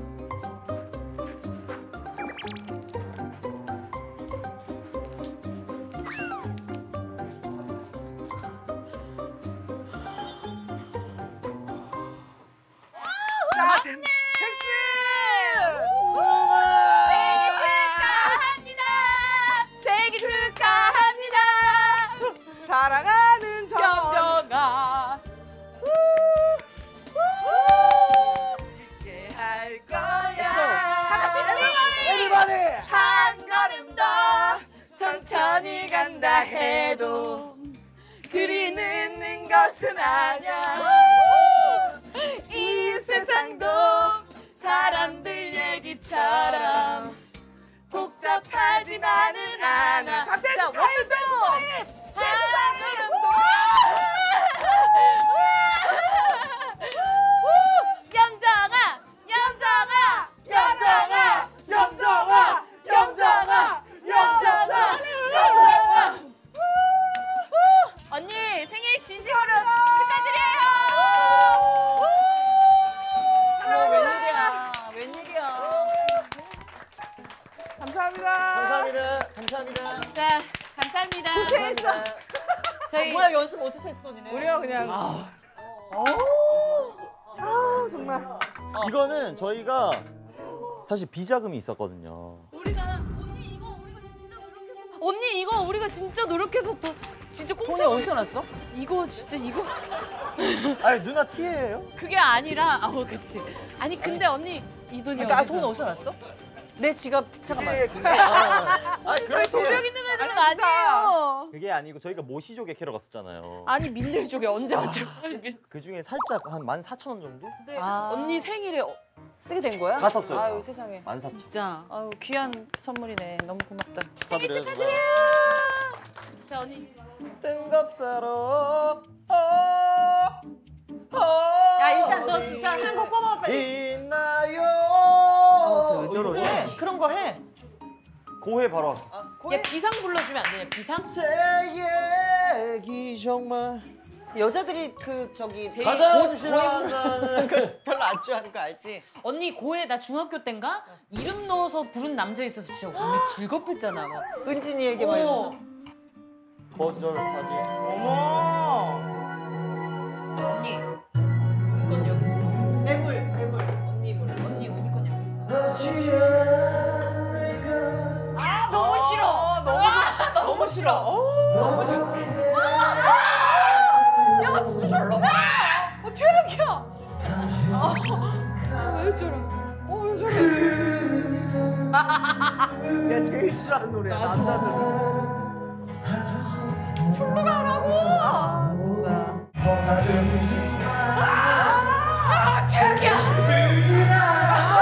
생일 축하합니다. 사랑하는 경정아. 있게 할 거야. 다 같이 everybody. 한 걸음 더 천천히 간다 해도 그리 늦는 것은 아냐. 이 세상도 사람들 얘기처럼 복잡하지만은 않아. 자, 댄스 타임, 댄스 타임. 영정아, 영정아, 영정아, 영정아, 영정아, 영정아. 언니 생일 진심으로 축하드려요. 웬일이야, 웬일이야. 감사합니다. 감사합니다. 감사합니다. 자, 감사합니다. 고생했어. 저희 뭐야 연습 어떻게 했어 니네? 우리가 그냥. 아 정말. 이거는 저희가 사실 비자금이 있었거든요. 언니 이거 우리가 진짜 노력해서 더 진짜 돈이 공짜. 어디서 났어? 이거 진짜 이거 아니 누나 티예요? 그게 아니라 그치. 아니 근데 언니 이 돈이 그러니까 어디서? 돈 어디서 났어? 내 지갑 잠깐만. 아니 저희 도벽 있는 애들은 아니에요. 그게 아니고 저희가 모시조개 캐러 갔었잖아요. 아니 민들 쪽에 언제 맞죠? 그 중에 살짝 한 14,000원 정도? 네. 아. 언니 생일에 쓰게 된 거야? 갔었어요. 아유 세상에. 14,000원. 진짜. 아유 귀한 선물이네. 너무 고맙다. 축하드려요. 누나. 자 언니. 뜬겁사로 야 일단 너 진짜 한 곡 뽑아 빨리. 있나요? 왜 저러니? 그런 거 해. 고해 바로. 얘 비상 불러주면 안 되냐? 비상? 제 얘기 정말. 여자들이 그 저기 가자 고해 그 별로 안 좋아하는 거 알지? 언니 고해 나 중학교 땐가 이름 넣어서 부른 남자 있어서 진짜 우리 즐겁했잖아. 막. 은진이에게 막 이러면서. 거절하지. 어머. 언니 우니건 여기 있어. 뇌물. 언니 우니건 여기 있어. 아 너무 싫어. 너무 싫어. 너무 싫어. 야 진짜 절로 가. 최악이야. 왜 저래? 왜 저래? 내가 제일 싫어하는 노래야. 남자들은. 절로 가라고. 진짜. 최악이야.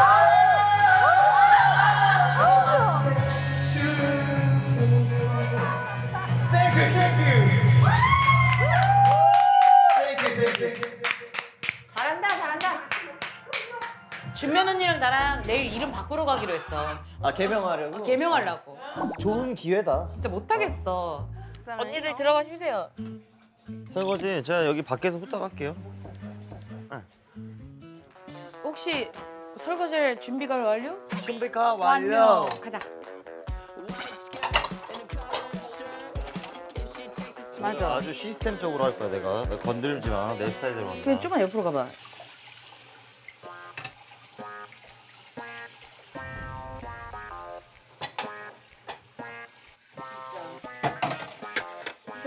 잘한다. 준면 언니랑 나랑 내일 이름 바꾸러 가기로 했어. 개명하려고? 개명하려고. 좋은 기회다. 진짜 못하겠어. 언니들 들어가 쉬세요. 설거지 제가 여기 밖에서 후딱 할게요. 혹시 설거지를 준비가 완료? 준비가 완료. 가자. 맞아. 아주 시스템적으로 할 거야 내가. 너 건들지 마. 내 스타일대로 한다. 그냥 좀만 옆으로 가봐.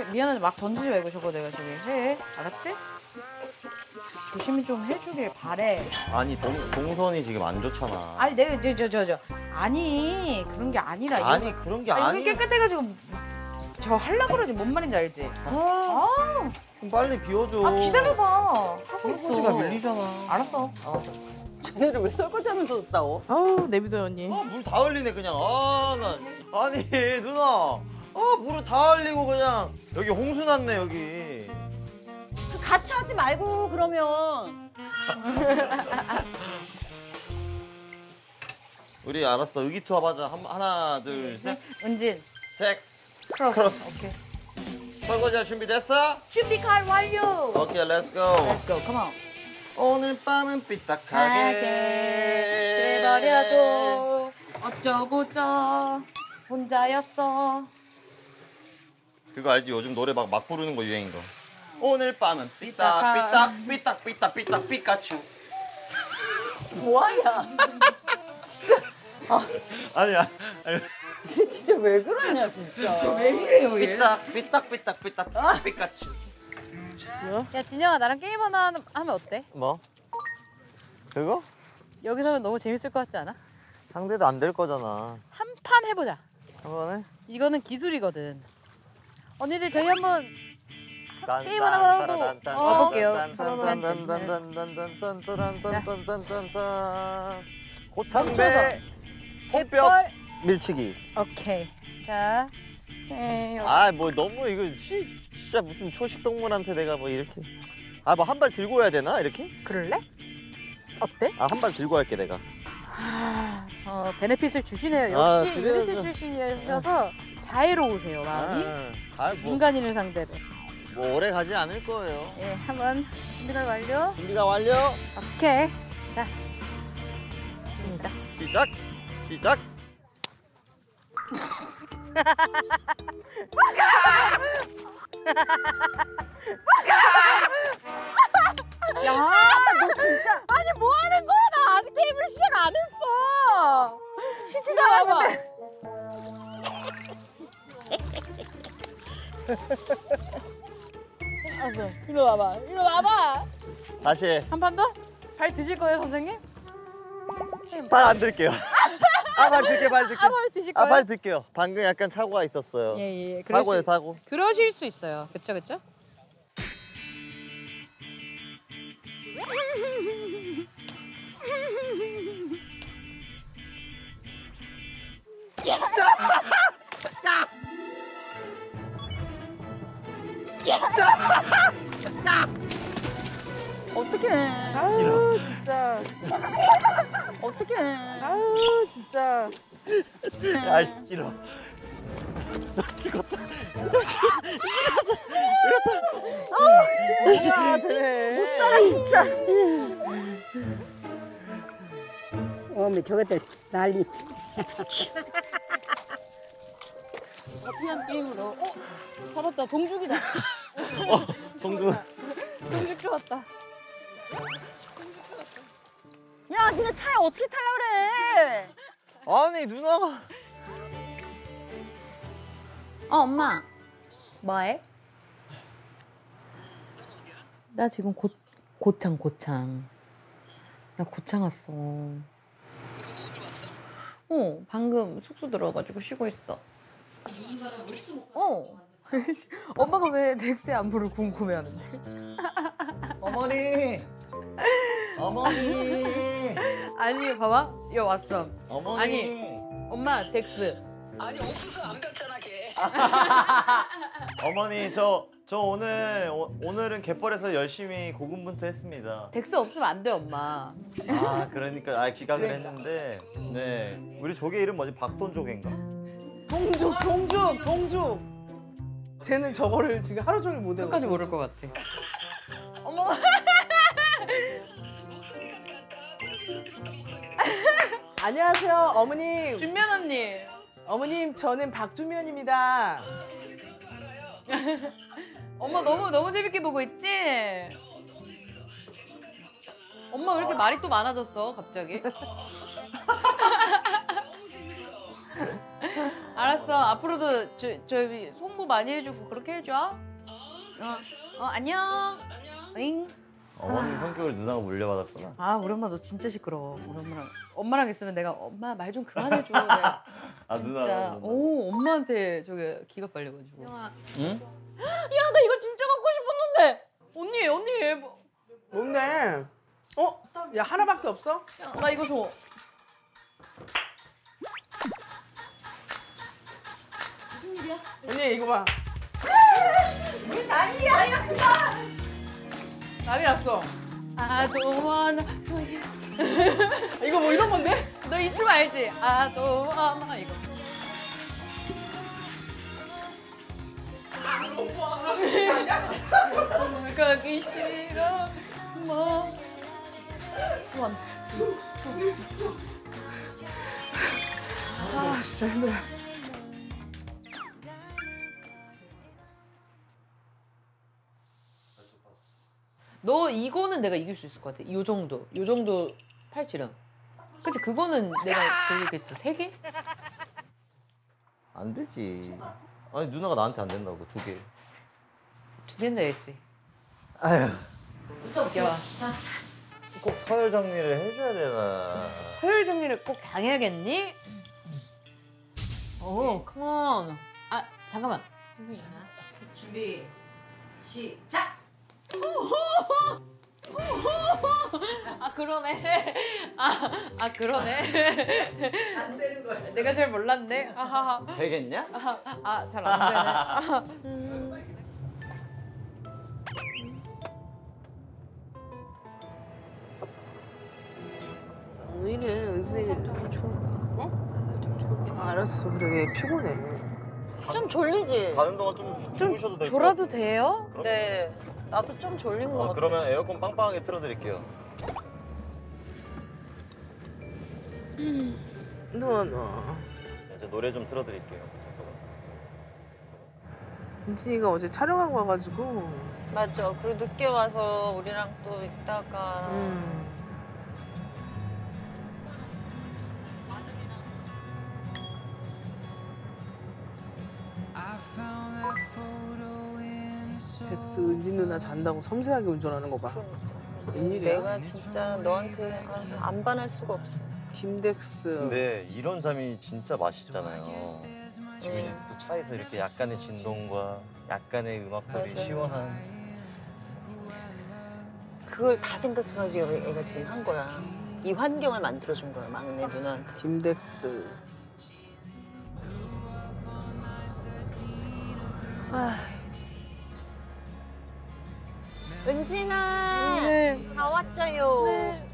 미안한데 막 던지지 말고 저거 내가 저기 해. 알았지? 조심히 좀 해주길 바래. 아니 동선이 지금 안 좋잖아. 아니 내가 아니 그런 게 아니라. 아니 그런 게 아니 아니. 여기 깨끗해가지고 저 하려고 그러지 뭔 말인지 알지? 좀 빨리 비워줘. 아 기다려봐. 하고 설거지가 있어. 밀리잖아. 알았어. 쟤네를 왜 설거지하면서 싸워? 아우 내비둬 언니. 물 다 흘리네 그냥. 아니 누나. 물을 다 흘리고 그냥 여기 홍수 났네 여기. 같이 하지 말고 그러면. 우리 알았어 의기투합 하자. 하나 둘 셋. 은진. 텍스. 크로스. 오케이. 설거지 할 준비 됐어? 준비 칼 완료. 오케이 렛츠 고. Let's go. Come on. 오늘 밤은 삐딱하게 돼버려도 어쩌고저 혼자였어. 그거 알지? 요즘 노래 막 부르는 거 유행인 거. 오늘 밤은 삐딱 삐까츄. 뭐하냐? 진짜. 아니야. 진짜 왜 그러냐 진짜. 왜 이래요 얘? 삐딱 삐까츄. 야 진영아 나랑 게임 하나 하면 어때? 뭐? 그거? 여기서 하면 너무 재밌을 것 같지 않아? 상대도 안 될 거잖아. 한 판 해보자. 한 번에? 이거는 기술이거든. 언니들 저희 한번 게임 하나 하고 와볼게요. 고창배 갯벌. 밀치기. 오케이. 자. 에이, 뭐 너무 이거 진짜 무슨 초식 동물한테 내가 뭐 이렇게 뭐 한 발 들고 해야 되나 이렇게? 그럴래? 어때? 한 발 들고 할게 내가. 베네핏을 주시네요. 역시 유니티 출신이셔서 자애로우세요 마음이. 뭐, 인간인을 상대로. 뭐 오래 가지 않을 거예요. 예, 한번 준비가 완료. 준비가 완료. 오케이. 자, 시작. 시작. 야, 너 진짜. 아니 뭐 하는 거야? 나 아직 게임을 시작 안 했어. 치지도 않았는데. 알았어. 이리 와봐. 다시 해. 한 판 더? 발 드실 거예요, 선생님? 발 안 들게요. 발 들게. 발 드실 거예요? 발 들게요. 방금 약간 사고가 있었어요. 예. 사고. 그러실 수 있어요. 그쵸? 어떡해. 아우 진짜. 어떡해. 아우 진짜. 야, 이러. 뭐야 쟤네. 못 살아 진짜. 어머 저것들 난리. 파티한 게임으로. 잡았다. 동죽이다. 송주. 동죽 좋았다. 야, 니네 차에 어떻게 타려 그래? 아니 누나가. 엄마. 뭐해? 나 지금 고창. 나 고창 왔어. 방금 숙소 들어가지고 쉬고 있어. 엄마가 왜 덱스의 안부를 궁금해하는데? 어머니. 아니 봐봐, 여기 왔어. 어머니. 아니, 엄마 덱스. 아니 옥수수 안 폈잖아 걔. 어머니 저 오늘은 갯벌에서 열심히 고군분투했습니다. 덱스 없으면 안 돼, 엄마. 그러니까 기각을 했는데. 네. 우리 조개 이름 뭐지? 박돈조개인가? 동죽. 쟤는 저거를 지금 하루 종일 못 외워. 끝까지 모를 것 같아. 어머. 안녕하세요 어머님. 준면 언니. 어머님 저는 박주면입니다. 엄마 너무 재밌게 보고 있지? 엄마 왜 이렇게 말이 또 많아졌어 갑자기? 알았어. 알았어. 앞으로도 저 송부 많이 해주고 그렇게 해줘. 안녕. 응. 어머님 성격을 누나가 물려받았구나. 아 우리 엄마 너 진짜 시끄러워. 우리 엄마랑 있으면 내가 엄마 말 좀 그만해줘. 내가 아 진짜 누나. 오 엄마한테 저기 기가 빨려가지고. 응? 야 나 이거 진짜 갖고 싶었는데. 언니 뭔데? 야 하나밖에 없어? 야, 나 이거 줘. 무슨 일이야? 언니 이거 봐. 왜 난리야 이거 그만. 난리 났어. I don't wanna. 이거 뭐 이런 건데? 너 이 춤 알지? I don't wanna 이거. 가기 싫어 뭐. 원. 아 진짜 힘들어. 너 이거는 내가 이길 수 있을 것 같아. 요 정도 팔찌름. 근데 그거는 내가 돌리겠지. 3개? 안 되지. 아니 누나가 나한테 안 된다고 2개. 2개는 해야지. 아휴. 지겨워. 꼭 서열 정리를 해줘야 되나. 서열 정리를 꼭 당해야겠니? 오, 컴온. 아, 잠깐만. 자, 준비 시작. 아 그러네. 아 그러네. 안 되는 거야. 내가 잘 몰랐네. 아하하. 되겠냐? 잘 안 되네. 오늘은 은진이 알았어. 그래 얘 피곤해. 좀 졸리지? 가는 동안 좀 주무셔도 될 것 졸아도 같아요. 돼요? 네. 나도 좀 졸린 것 같아. 그러면 에어컨 빵빵하게 틀어드릴게요. 너. 이제 노래 좀 틀어드릴게요. 은진이가 어제 촬영하고 와가지고. 맞아. 그리고 늦게 와서 우리랑 또 있다가. 덱스 은진 누나 잔다고 섬세하게 운전하는 거 봐. 웬일이야? 내가 진짜 너한테 안 반할 수가 없어. 김덱스. 근데 이런 잠이 진짜 맛있잖아요. 지금 이제 또 차에서 이렇게 약간의 진동과 약간의 음악 소리 맞아요. 시원한. 그걸 다 생각해가지고 애가 지금 한 거야. 이 환경을 만들어준 거야, 막내 누나한테. 김덱스. 은진아, 네. 다 왔죠요. 네.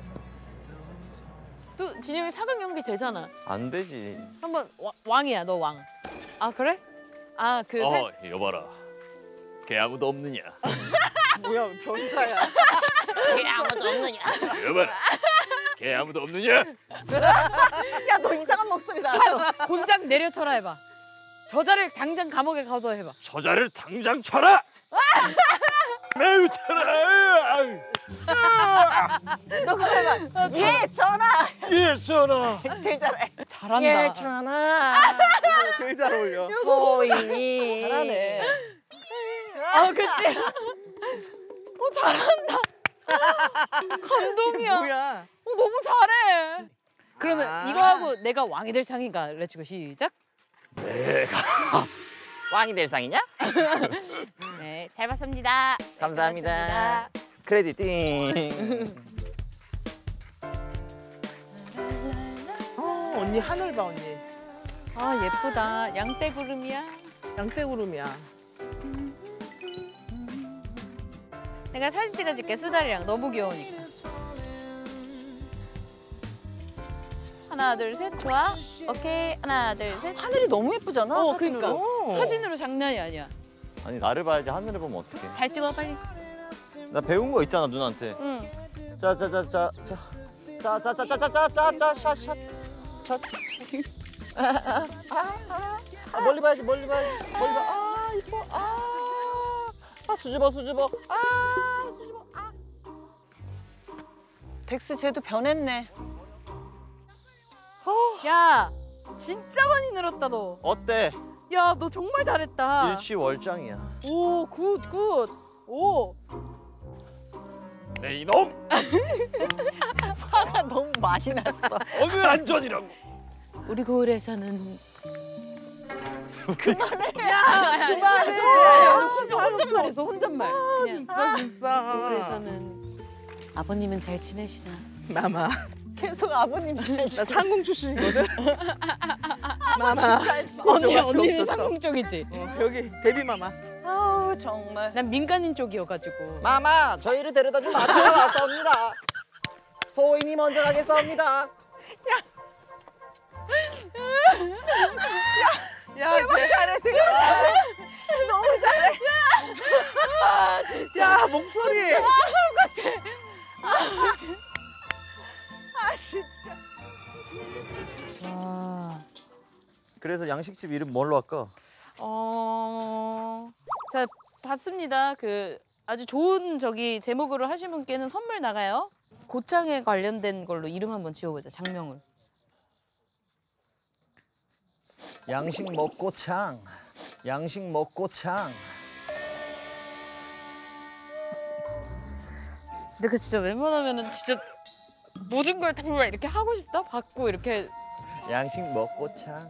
또 진영이 사극 연기 되잖아. 안 되지. 한번 왕이야 너 왕. 아 그래? 아 그. 여봐라. 걔 아무도 없느냐? 뭐야 변사야. 왜 아무도 없느냐? 여봐라. 걔 아무도 없느냐? 야, 너 이상한 목소리 나왔어. 곤장 내려쳐라 해봐. 저자를 당장 감옥에 가둬 해봐. 저자를 당장 쳐라! 매우 쳐라! 너 그거 해봐. 예, 전화. 예, 전화. 제일 잘해. 잘한다. 예, 전화. 제일 잘 어울려. 소인이. 잘하네. 그치? 잘한다. 감동이야. 뭐야? 너무 잘해. 그러면 이거 하고 내가 왕이 될 상인가? 렛츠고 시작. 내가 왕이 될 상이냐? 네, 잘 봤습니다. 감사합니다. 크레딧 띵. 언니 하늘 봐 언니. 아 예쁘다. 양떼구름이야. 양떼구름이야. 내가 사진 찍어줄게. 수달이랑 너무 귀여우니까. 하나 둘 셋 좋아. 오케이 하나 둘 셋. 하늘이 너무 예쁘잖아. 사진으로. 그러니까 사진으로 장난이 아니야. 아니 나를 봐야지 하늘을 보면 어떡해. 잘 찍어 빨리. 나 배운 거 있잖아 누나한테. 응. 짜짜짜짜짜짜짜짜짜짜짜짜짜짜짜. 멀리 봐야지 멀리 봐야지 멀리 봐. 아 이뻐. 아 수줍어 수줍어. 수줍어. 덱스 쟤도 변했네. 야 진짜 많이 늘었다 너. 어때? 야, 너 정말 잘했다. 일취월장이야. 오, 굿. 오. 네 이놈! 화가 너무 많이 났어. 어느 안전이라고? 우리 고을에서는 그만해. 야, 그만해. 혼잣말 했어, 혼잣말. 그냥 진짜. 고을에서는 아버님은 잘 지내시나? 마마. 계속 아버님 잘 나 상공 출신이거든. 마마 잘 지내. 언니는 상공 쪽이지. 여기 베비 마마. 아우 정말. 난 민간인 쪽이어가지고. 마마 저희를 데려다 좀 마치러 왔사옵니다. 소인이 먼저 가겠사옵니다. 야, 대박 잘해. 너무 잘해. 야, 목소리. 와. 그래서 양식집 이름 뭘로 할까? 자, 봤습니다. 그 아주 좋은 제목으로 하신 분께는 선물 나가요. 고창에 관련된 걸로 이름 한번 지어보자. 장명을. 양식 먹고 창. 양식 먹고 창. 근데 그 진짜 웬만하면은 진짜 모든 걸 다 이렇게 하고 싶다? 받고 이렇게. 양식 먹고 창.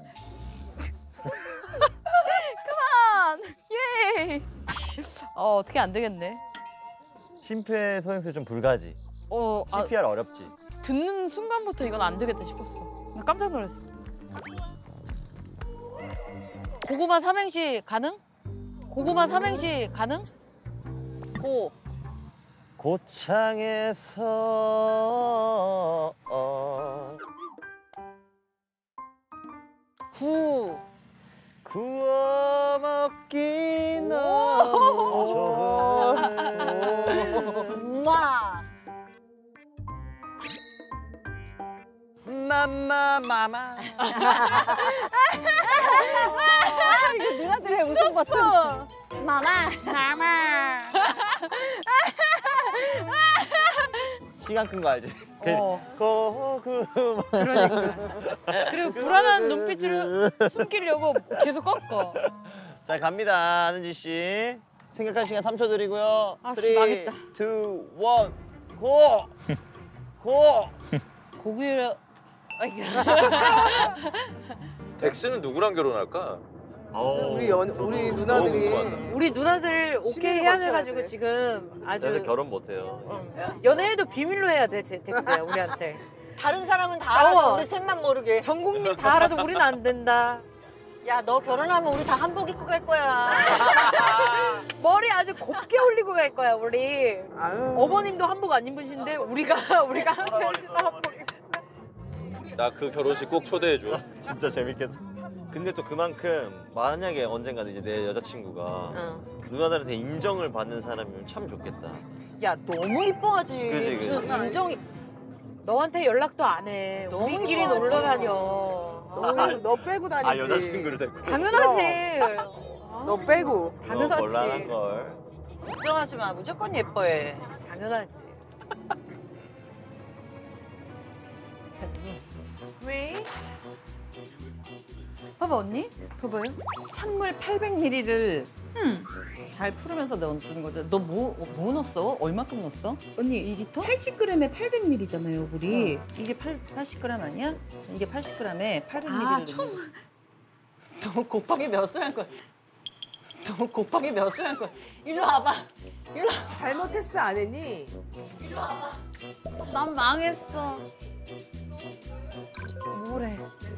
그만! 예! 어떻게 안 되겠네. 심폐소생술 좀 불가지. CPR 어렵지. 듣는 순간부터 이건 안 되겠다 싶었어. 나 깜짝 놀랐어. 고구마 삼행시 가능? 고구마 삼행시 가능? 고창에서 구워 먹기 너무 좋네. 마. 마마. 이거 누나들의 웃음 버튼. 마마. 시간 끈 거 알지? 고구마. 그러니까. 그리고 불안한 눈빛을 숨기려고 계속 꺾어. 자, 갑니다. 하는지 씨. 생각할 시간 3초 드리고요. 아, 3, 2, 1, 망했다. 고! 고기를. 덱스는 누구랑 결혼할까? 우리 누나들이. 우리 누나들 오케이 시민을 해야 거쳐야 돼가지고 돼. 지금 아주 그래서 결혼 못해요. 연애해도 비밀로 해야 돼, 덱스야 우리한테. 다른 사람은 다 알아도 어. 우리 셋만 모르게. 전 국민 다 알아도 우리는 안 된다. 야, 너 결혼하면 우리 다 한복 입고 갈 거야. 머리 아주 곱게 올리고 갈 거야 우리. 아유. 어머님도 한복 안 입으신데 우리가 한셋이서 한복 입고. 나 그 결혼식 꼭 초대해줘. 진짜 재밌겠다. 근데 또 그만큼 만약에 언젠가 이제 내 여자친구가 누나들한테 인정을 받는 사람이면 참 좋겠다. 야, 너무 이뻐하지. 그지, 그지. 무슨 인정이. 너한테 연락도 안 해. 너무 우리끼리 이뻐하지. 놀러 다녀. 너 빼고 다니지. 아, 여자친구를 데리고. 당연하지. 너 빼고. 당연하지. 곤란한 걸. 걱정하지 마. 무조건 예뻐해. 당연하지. 왜? 봐봐 언니. 봐봐요. 찬물 800ml를 잘 풀으면서 넣어주는 거죠. 너 뭐 넣었어? 얼마큼 넣었어? 언니 2리터? 80g에 800ml잖아요, 물이. 이게 80g 아니야? 이게 80g에 800ml를 아, 총. 너 곱하기 몇을 한 거야? 너 곱하기 몇을 한 거야? 일로 와봐. 일로 와봐. 잘못했어 안 했니? 일로 와봐. 난 망했어. 뭐래?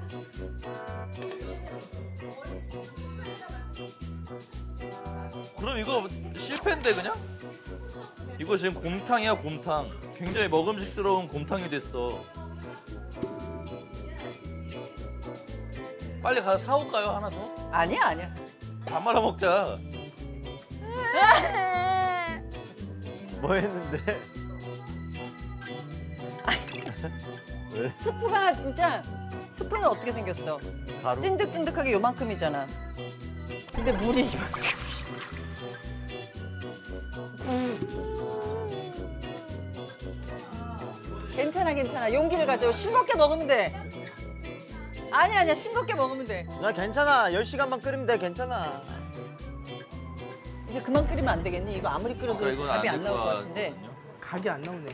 그럼 이거 실패인데 그냥? 이거 지금 곰탕이야 곰탕. 굉장히 먹음직스러운 곰탕이 됐어. 빨리 가서 사올까요 하나 더? 아니야. 다 말아 먹자. 뭐 했는데? 왜? 스프가 진짜 스프는 어떻게 생겼어? 가루? 찐득찐득하게 요만큼이잖아. 근데 물이 이만큼. 괜찮아. 용기를 가져. 싱겁게 먹으면 돼. 아니야 싱겁게 먹으면 돼. 나 괜찮아. 10시간만 끓이면 돼. 괜찮아. 이제 그만 끓이면 안 되겠니? 이거 아무리 끓여도 그러니까 이건 밥이 안 될 나올 것 것 같은데. 각이 안 나오네.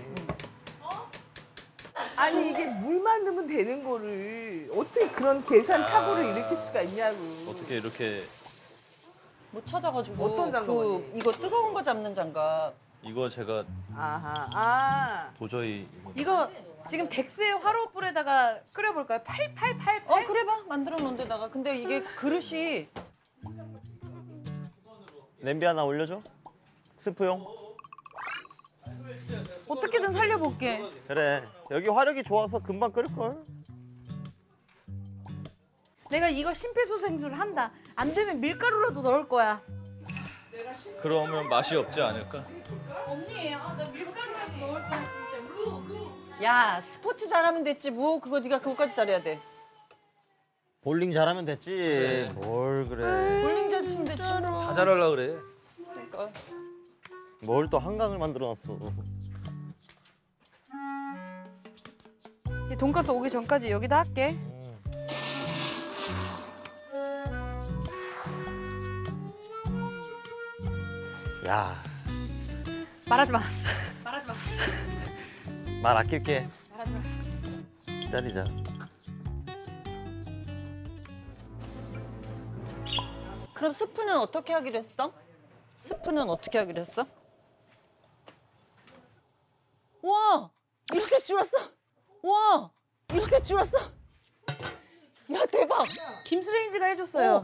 아니 이게 물만 넣으면 되는 거를 어떻게 그런 계산 착오를 일으킬 수가 있냐고. 어떻게 이렇게 못 찾아가지고. 어떤 장갑이니? 이거 뜨거운 거 잡는 장갑. 이거 제가 아하. 도저히 이거 지금 덱스에 화로불에다가 끓여볼까요? 8888? 그래 봐. 만들어 놓은 데다가. 근데 이게 그릇이 냄비 하나 올려줘. 스프용. 어떻게든 살려볼게. 그래. 여기 화력이 좋아서 금방 끓을걸. 내가 이거 심폐소생술 한다. 안 되면 밀가루라도 넣을 거야. 그러면 맛이 없지 않을까? 언니, 나 밀가루라도 넣을 거야 진짜. 야 스포츠 잘하면 됐지 뭐 그거 네가 그거까지 잘해야 돼. 볼링 잘하면 됐지. 뭘 그래. 볼링 잘 치면 됐지. 다 잘하려고 그래. 그러니까. 뭘 또 한강을 만들어놨어. 이 돈가스 오기 전까지 여기다 할게. 야, 말하지 마. 말하지 마. 말 아낄게. 말하지 마. 기다리자. 그럼 스프는 어떻게 하기로 했어? 스프는 어떻게 하기로 했어? 와 이렇게 줄었어. 와 이렇게 줄었어. 야 대박. 김스레인지가 해줬어요.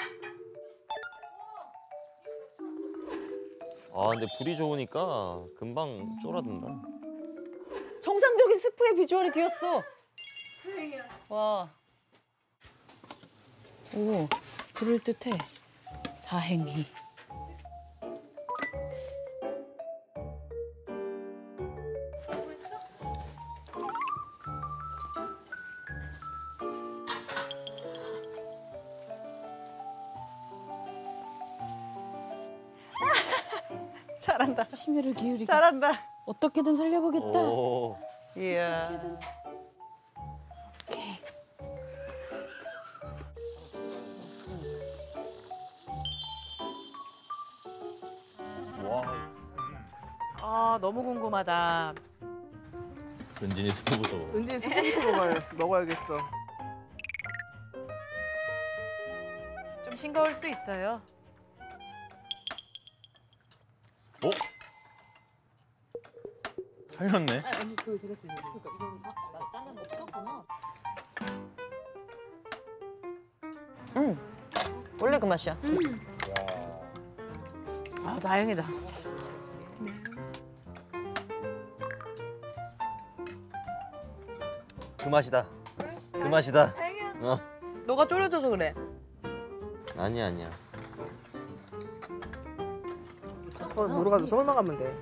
아, 근데 불이 좋으니까 금방 쫄아든다. 정상적인 스프의 비주얼이 되었어. 와. 오, 그럴듯해. 다행히. 잘한다. 심혈을 기울이고. 잘한다. 어떻게든 살려보겠다. 오. 이야. 오케이. 와. 아, 너무 궁금하다. 은진이 스프부터. 은진 스프부터 먹어야겠어. 좀 싱거울 수 있어요. 어? 살렸네. 아니, 그거 제가 쓰는 거. 그러니까 이거는 나 잘라는 거 썼구나. 원래 그 맛이야. 아, 다행이다. 그 맛이다. 그 맛이다. 다행이야. 어. 너가 졸여줘서 그래. 아니야, 아니야. 뭐로 가도 서울만 가면 돼.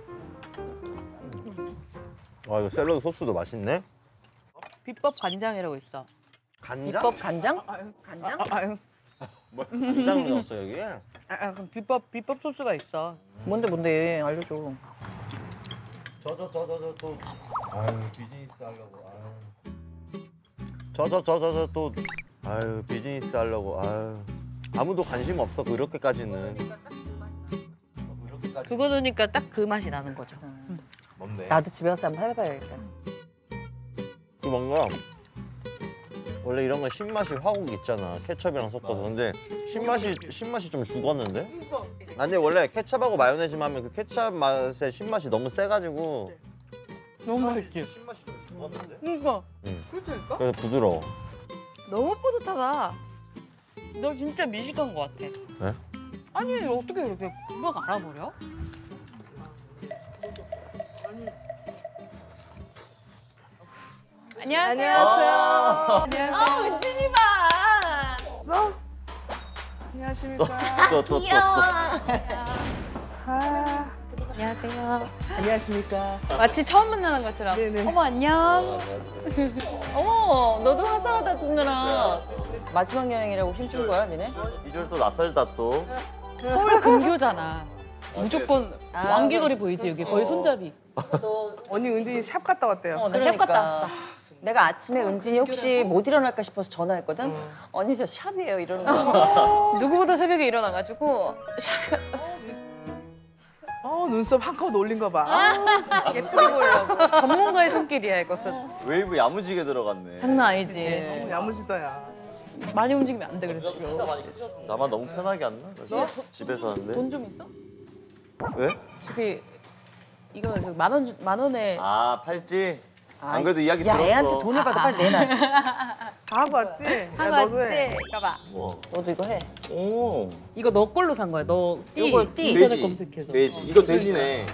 와, 이거 샐러드 소스도 맛있네. 비법 간장이라고 있어. 간장? 비법 간장? 간장? 아유. 뭐, 간장 넣었어 여기에? 그럼 비법 소스가 있어. 뭔데 알려줘. 저 또. 아유, 비즈니스 하려고. 아유. 또. 아유, 비즈니스 하려고. 아유. 아무도 관심 없어 그렇게까지는. 그거 넣으니까 딱 그 맛이 나는 거죠. 뭔데? 나도 집에 가서 한번 해봐야겠다. 그 뭔가 원래 이런 건 신맛이 화국 있잖아. 케첩이랑 섞어서. 근데 신맛이 좀 죽었는데? 아, 근데 원래 케첩하고 마요네즈만 하면 그 케첩 맛의 신맛이 너무 세가지고 너무 맛있지? 신맛이 좀 죽었는데? 그러니까. 응. 그렇다니까? 그래서 부드러워. 너무 뿌듯하다. 너 진짜 미식한 것 같아. 네? 아니 어떻게 이렇게 금방 알아버려? 안녕하세요. 안녕하세요. 은진이 봐. 써? 안녕하십니까. 또. 안녕하세요. 안녕하십니까. 마치 처음 만나는 것처럼. 네네. 어머 안녕. 어머 너도 화사하다 준누나. 마지막 여행이라고 힘준 거야 니네? 이절 또 낯설다 또. 서울 근교잖아. 무조건 왕길거리 보이지 여기 거의 손잡이. 언니 은진이 샵 갔다 왔대요. 나샵 갔다 왔어. 내가 아침에 은진이 혹시 못 일어날까 싶어서 전화했거든. 언니 저 샵이에요 이러는 거. 누구보다 새벽에 일어나가지고 샵에 갔다 왔어. 눈썹 한껏 올린 거 봐. 진짜 예쁘게 보이려고. 전문가의 손길이야 이것은. 웨이브 야무지게 들어갔네. 장난 아니지. 지금 야무지다야. 많이 움직이면 안 돼 그래서. 나만 너무 편하게 안 나? 나 집에서 하는데. 돈 좀 있어? 왜? 저기 이거 만 원에. 아 팔찌? 안 그래도 이야기 야 들었어. 애한테 돈을 받아 빨리 내놔. 다 하고 왔지? 야, 너도 해. 가봐. 뭐? 너도 이거 해. 오. 이거 너 걸로 산 거야. 너 이거 띠. 인터넷 돼지. 검색해서. 돼지. 이거 돼지네.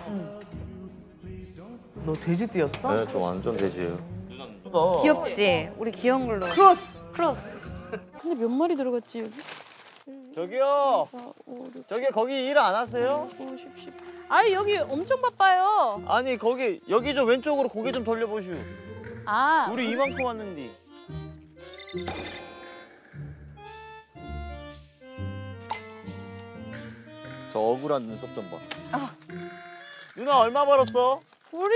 너 돼지띠였어? 네, 저 완전 돼지예요. 귀엽지? 우리 귀여운 걸로. 크로스. 근데 몇 마리 들어갔지 여기? 저기요. 저기 거기 일 안 하세요? 아니 여기 엄청 바빠요. 아니 거기 여기 좀 왼쪽으로 고개 좀 돌려보시오. 아. 우리 이만큼 왔는데. 저 억울한 눈썹 좀 봐. 누나 얼마 벌었어? 우리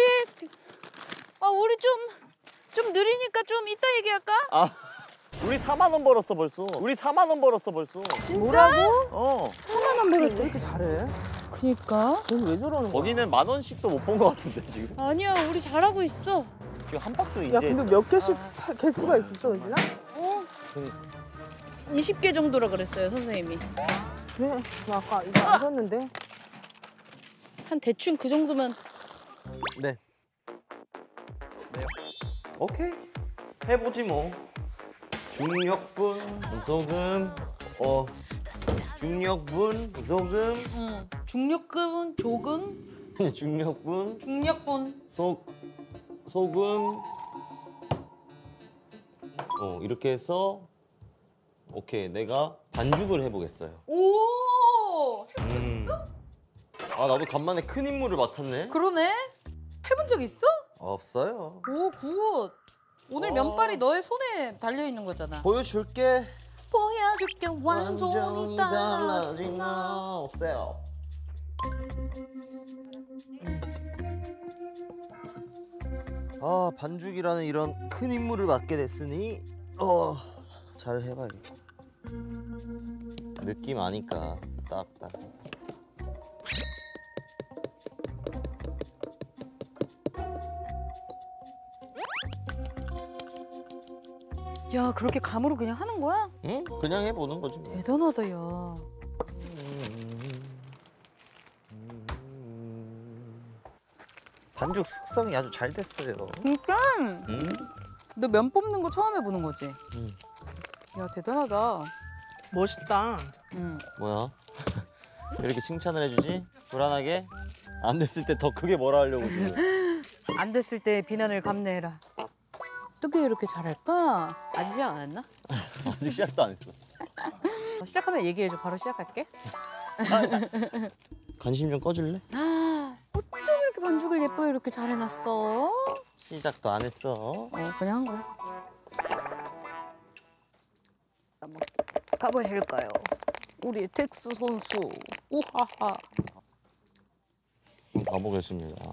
좀 느리니까 좀 이따 얘기할까? 아, 우리 4만 원 벌었어 벌써. 우리 4만 원 벌었어 벌써. 진짜? 어. 4만 원 벌었대. 왜 이렇게 잘해? 그니까. 돈 왜 저러는 거야? 거기는 만 원씩도 못 본 것 같은데 지금. 아니야 우리 잘하고 있어. 지금 한 박스 이제. 야 근데 몇 개씩 개수가 있었어 은진아? 20개 정도라 그랬어요 선생님이. 그래? 나 아까 이거 안 샀는데. 한 대충 그 정도면. 네. 오케이. 해보지 뭐. 중력분, 소금, 중력분, 소금. 중력분, 조금. 중력분, 중력분. 소금. 이렇게 해서 오케이. 내가 반죽을 해보겠어요. 오. 아 나도 간만에 큰 임무를 맡았네. 그러네. 해본 적 있어? 없어요. 오 굿. 오늘 면발이 너의 손에 달려 있는 거잖아. 보여줄게. 보여줄게 완전히 달라진 나. 나 없어요. 아 반죽이라는 이런 큰 임무를 맡게 됐으니 잘 해봐야겠다. 느낌 아니까 딱딱. 야 그렇게 감으로 그냥 하는 거야? 응? 그냥 해보는 거지 뭐. 대단하다 야. 반죽 숙성이 아주 잘 됐어요. 진짜? 응? 너 면 뽑는 거 처음 해보는 거지? 응. 야 대단하다. 멋있다. 응. 뭐야? 이렇게 칭찬을 해주지? 불안하게? 안 됐을 때 더 크게 뭐라 하려고 지금. 안 됐을 때 비난을 감내해라. 어떻게 이렇게 잘할까? 아직 시작 안 했나? 아직 시작도 안 했어. 시작하면 얘기해줘. 바로 시작할게. 관심 좀 꺼줄래? 어쩜 이렇게 반죽을 예쁘게 이렇게 잘 해놨어? 시작도 안 했어. 그냥 한 거야. 한번 가보실까요? 우리 텍스 선수. 우하하. 가보겠습니다.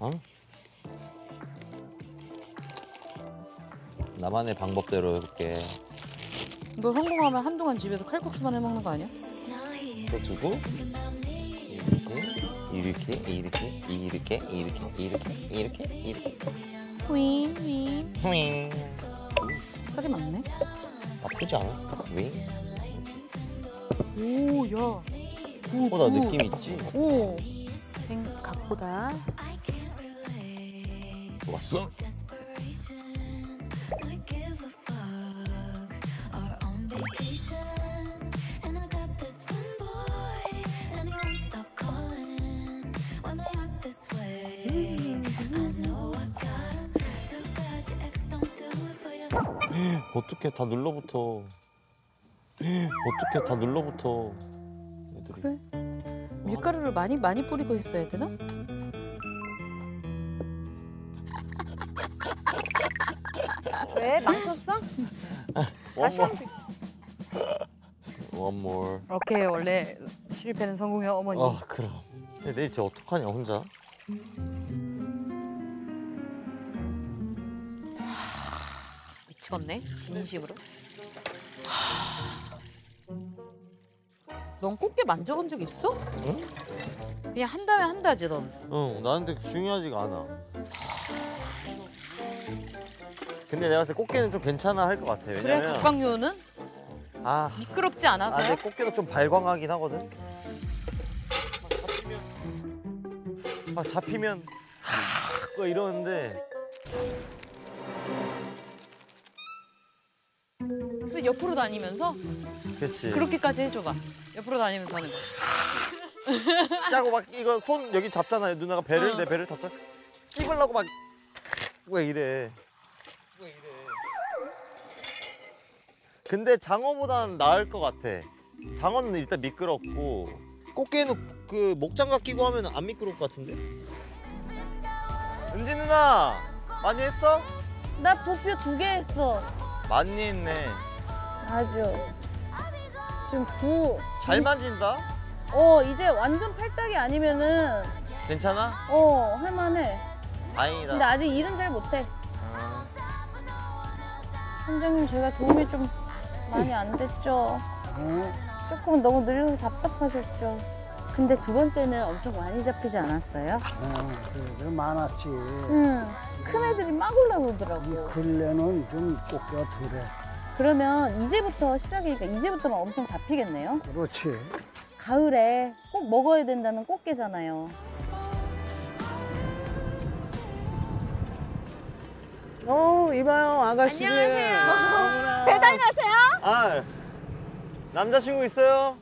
나만의 방법대로 해볼게. 너 성공하면 한동안 집에서 칼국수만 해먹는 거 아니야? 또 주고 이렇게. 윙. 윙. 살이 많네. 나쁘지 않아. 윙. 오, 야. 보다 느낌 있지? 오. 생각보다. 좋았어. 어떻게 다 눌러붙어. 어떻게 다 눌러붙어. 애들이. 그래? 밀가루를 많이 뿌리고 했어야 되나? 왜? 망쳤어? 다시 한 번. One more. 오케이, 원래 실패는 성공의 어머니. 그럼. 근데 내일 저 어떡하냐 혼자? 미치겠네. 진심으로. 넌 꽃게 만져본 적 있어? 응? 그냥 한다면 한다지 넌. 응, 나한테 중요하지가 않아. 근데 내가 봤을 때 꽃게는 좀 괜찮아 할 것 같아. 그래 왜냐면 국방요는 미끄럽지 않아서요? 내 꽃게도 좀 발광하긴 하거든. 잡히면 그거 이러는데. 근데 옆으로 다니면서 그렇지. 그렇게까지 해줘봐. 옆으로 다니면서 하는 거. 짜고 막 이거 손 여기 잡잖아요. 누나가 배를 내 배를 잡다 찍으려고 막 왜 이래. 근데 장어보다는 나을 것 같아. 장어는 일단 미끄럽고 꽃게는 그 목장갑 끼고 하면 안 미끄러울 것 같은데? 은지 누나 많이 했어? 나 부표 2개 했어. 많이 했네. 아주. 지금 9. 잘 만진다? 이제 완전 팔딱이 아니면은 괜찮아? 할만해. 다행이다. 근데 아직 일은 잘 못해. 선생님 제가 도움이 좀 많이 안 됐죠. 조금 너무 느려서 답답하셨죠. 근데 2번째는 엄청 많이 잡히지 않았어요? 그래 많았지. 큰 애들이 막 올라오더라고. 이 근래는 좀 꽃게가 덜해. 그러면 이제부터 시작이니까 이제부터만 엄청 잡히겠네요? 그렇지. 가을에 꼭 먹어야 된다는 꽃게잖아요. 이봐요 아가씨들. 안녕하세요. 배달 가세요? 아, 남자친구 있어요?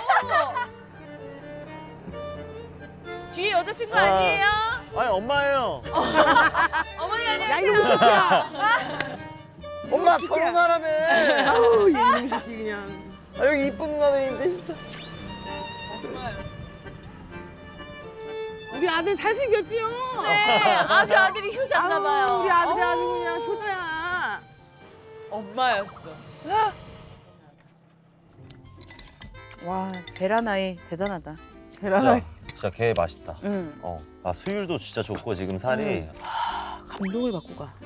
뒤에 여자친구 아니에요? 아니 엄마예요. 어머니 안녕하세요. 야 이놈 새끼야. 엄마 결혼하라며. 아우 얘 이놈 새끼 그냥. 여기 이쁜 누나들이 있는데 진짜. 우리 아들 잘생겼지요? 네, 아주 아들이 효자인가 봐요. 우리 아들이 아주 그냥 효자야. 엄마였어. 와 계란아이 대단하다. 진짜 게 맛있다. 응. 수율도 진짜 좋고 지금 살이. 감동을 받고 가.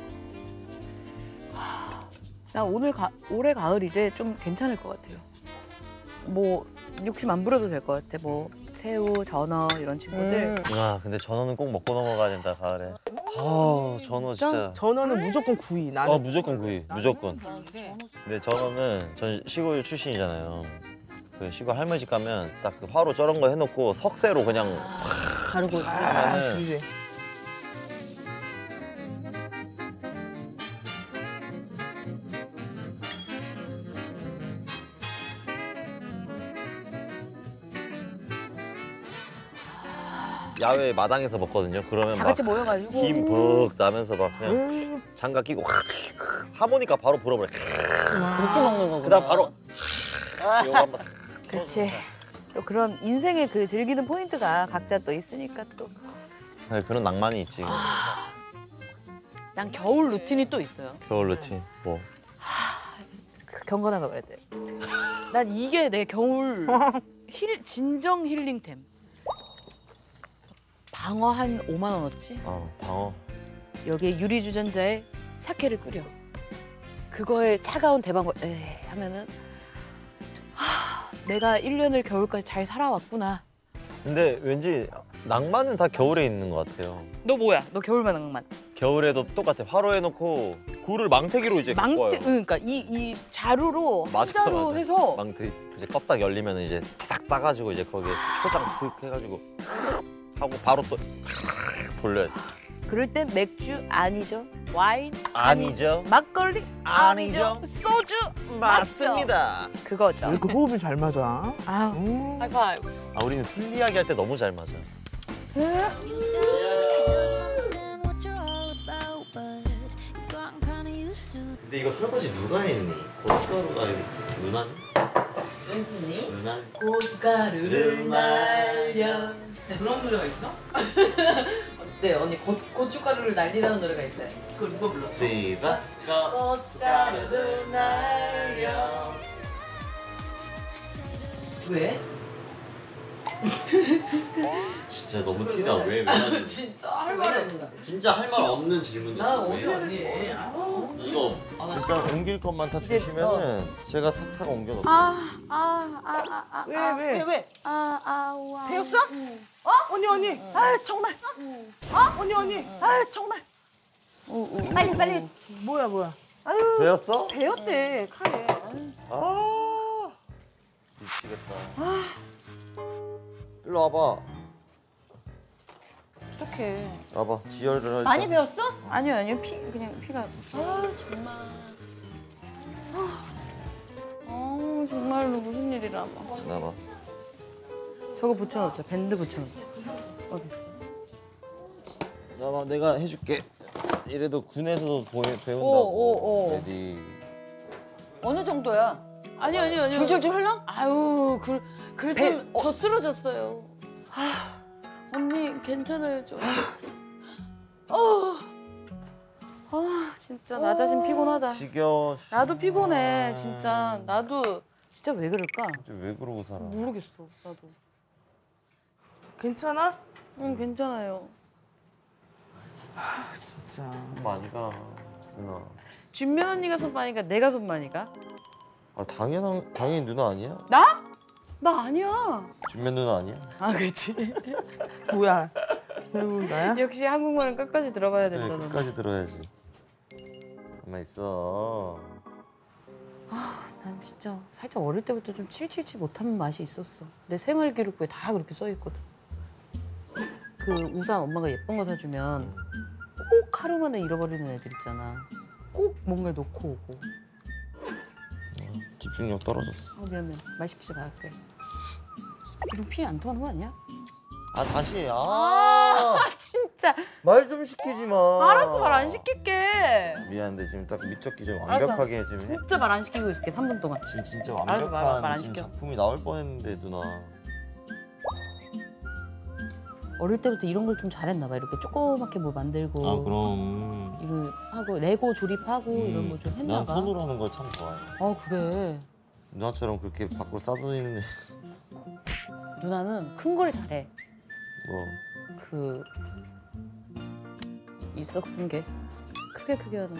나 올해 가을 이제 좀 괜찮을 것 같아요. 뭐 욕심 안 부려도 될 것 같아. 뭐 새우, 전어 이런 친구들. 누나 근데 전어는 꼭 먹고 넘어가야 된다 가을에. 전어 진짜. 전어는 무조건 구이. 나는. 무조건 구이. 무조건. 근데 전어는 전 시골 출신이잖아요. 그 시골 할머니 집 가면 딱 그 화로 저런 거 해놓고 석쇠로 그냥 가르고 하면은 진짜. 야외 마당에서 먹거든요. 그러면 다 막 같이 모여가지고 김 벅 나면서 막 그냥 장갑 끼고 하모니카 바로 불어버려. 그렇게 먹는 거구나. 그다음 바로 요거 한번. 그렇지. 또 그런 인생의 그 즐기는 포인트가 각자 또 있으니까 또. 네, 그런 낭만이 있지. 난 겨울 루틴이 또 있어요. 겨울 루틴 뭐. 경건하다 그래야 돼. 난 이게 내 겨울 진정 힐링템. 방어 한 5만 원어치? 방어. 여기에 유리주전자에 사케를 끓여. 그거에 차가운 대방어 하면은 내가 1년을 겨울까지 잘 살아왔구나. 근데 왠지 낭만은 다 겨울에 있는 것 같아요. 너 뭐야? 너 겨울만 낭만. 겨울에도 똑같아. 화로 해놓고 굴을 망태기로 이제 갖고 와요. 그러니까 이 자루로 한 자루 해서 망태기 이제 껍딱 열리면 이제 타닥 따가지고 이제 거기에 초장 쓱 해가지고 하고 바로 또 돌려야 돼. 그럴 땐 맥주 아니죠? 와인 아니죠? 막걸리 아니죠? 소주 맞습니다. 그거죠. 이렇게 호흡이 잘 맞아. 하이파이브. 우리는 술 이야기 할 때 너무 잘 맞아. 근데 이거 설거지 누가 했니? 고춧가루가 누나니? 은진이 누나? 고춧가루를 날려. 그런 노래가 있어? 어때 언니 고춧가루를 날리라는 노래가 있어요. 그걸 누가 불렀어? 시작. 고춧가루를 날려. 왜? 진짜 너무 티나. 왜 진짜 할 말 없는. 진짜 할 말 없는 질문이었어. 나 어디 왜? 언니? 이거 일단 옮길 것만 다 주시면은 제가 싹싹 옮겨놓을게요. 왜? 우와. 배웠어? 언니. 아, 정말. 언니. 아, 정말. 빨리. 뭐야. 아유. 배웠어? 배웠대, 카레. 아, 미치겠다. 일로 와봐. 어떡해. 와봐, 지혈을 할 때. 많이 배웠어? 아니요, 그냥 피가. 아, 정말. 정말로 무슨 일이라. 나봐. 저거 붙여놓자. 밴드 붙여놓자. 어디 있어? 나봐, 내가 해줄게. 이래도 군에서도 배운다고. 오. 레디. 어느 정도야? 아니요. 줄줄줄 흘러? 아유, 그래서 저 쓰러졌어요. 언니 괜찮아요, 저. 진짜 나 자신 피곤하다. 지겨워. 나도 피곤해, 진짜. 나도 진짜 왜 그럴까? 왜 그러고 살아? 모르겠어, 나도. 괜찮아? 응, 괜찮아요. 진짜. 손 많이 가, 누나. 준면 언니가 손 많이 가, 내가 손 많이 가? 당연히 누나 아니야? 나? 나 아니야. 준면 누나 아니야? 아, 그렇지. 뭐야? 결국 나야? 역시 한국말은 끝까지 들어봐야 네, 된다. 끝까지 들어야지. 가만 있어. 난 진짜 살짝 어릴 때부터 좀 칠칠치 못하는 맛이 있었어. 내 생활기록부에 다 그렇게 써 있거든. 그 우산 엄마가 예쁜 거 사주면 꼭 하루 만에 잃어버리는 애들 있잖아. 꼭 뭔가를 놓고 오고. 집중력 떨어졌어. 미안. 말 시키지 말게. 이런 피해 안 통하는 거 아니야? 다시. 진짜. 말 좀 시키지 마. 알았어, 말 안 시킬게. 미안한데 지금 딱 미적기 좀 알았어. 완벽하게 지금 진짜 말 안 시키고 있을게, 3분 동안. 지금 진짜 알았어, 완벽한 말안 지금 시켜. 작품이 나올 뻔했는데 누나. 어릴 때부터 이런 걸 좀 잘했나 봐. 이렇게 조그맣게 뭐 만들고. 그럼. 이런 하고 레고 조립하고 이런 거 좀 했나 난 봐. 손으로 하는 거 참 좋아해. 그래. 누나처럼 그렇게 밖으로 싸다니는 애. 누나는 큰 걸 잘해. 뭐. 있어 그런 게. 크게 하는 거.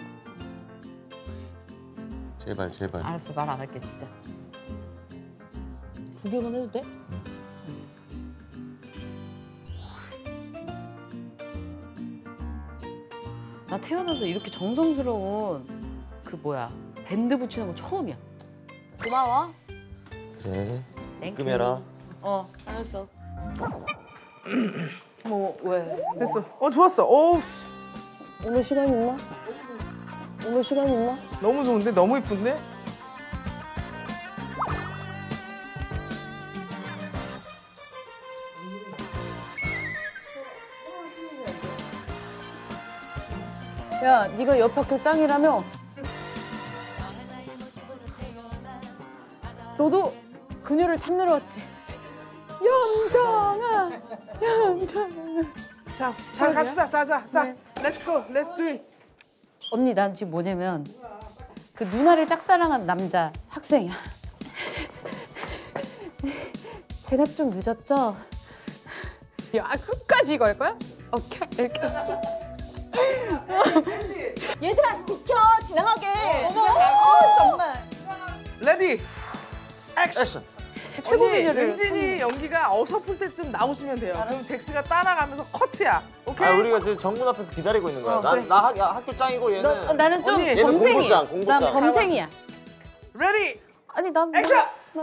제발. 알았어, 말 안 할게 진짜. 구경은 해도 돼? 나 태어나서 이렇게 정성스러운 밴드 붙이는 거 처음이야. 고마워. 그래. 땡큐. 끔해라. 알았어. 왜? 됐어. 좋았어. 오늘 시간 있나? 너무 좋은데? 너무 이쁜데? 야, 네가 옆 학교 짱이라며? 너도 그녀를 탐내러 왔지? 영정아. 자, 갑시다. 자, 렛츠고. 렛츠 두 잇. 언니, 난 지금 뭐냐면 그 누나를 짝사랑한 남자 학생이야. 제가 좀 늦었죠? 야, 끝까지 걸 거야? 오케이, 이렇게. 얘들아, 비켜! 지나가게! 정말. 레디. 액션. 최고 언니, 미녀를. 은진이 연기가 어설플 때쯤 나오시면 돼요. 그럼 덱스가 따라가면서 커트야. 오케이? 우리가 지금 정문 앞에서 기다리고 있는 거야. 그래. 나 학교 짱이고 얘는. 나는 좀 언니, 얘는 범생이야. 공부장. 난 범생이야. 레디. 아니, 난 액션!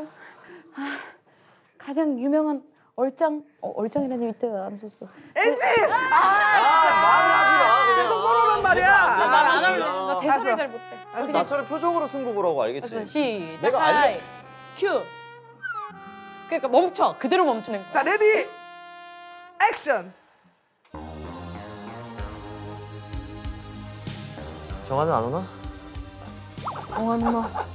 가장 유명한 얼짱이라는 이때 안 썼어. 엔지! 말하지 마. 똑바로란 말이야. 말 안 할래. 나 알았어. 대사를 잘 못해. 그래서 나처럼 표정으로 승부 보라고 알겠지? 알았어, 시작. 내가 알려. 하이, 큐. 그러니까 멈춰. 그대로 멈추는 거야. 자, 레디. 액션. 정한은 안 오나? 엄마.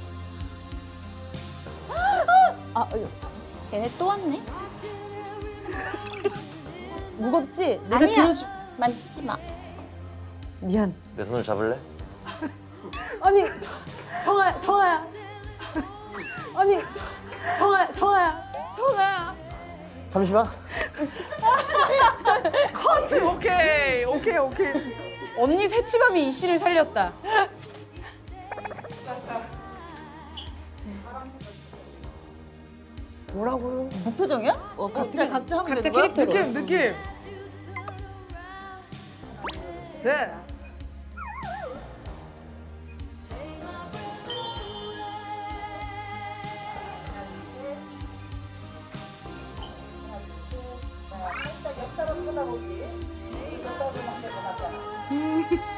얘네 또 왔네? 무겁지? 내가 아니야. 들어주. 만지지 마. 미안. 내 손을 잡을래? 아니, 정아야. 아니, 정아야. 잠시만. 커트. 오케이. 언니 새치밥이 이 씨를 살렸다. 뭐라고요? 무표정이야? 각자 하면 되는 거야? 느낌. 네. 음.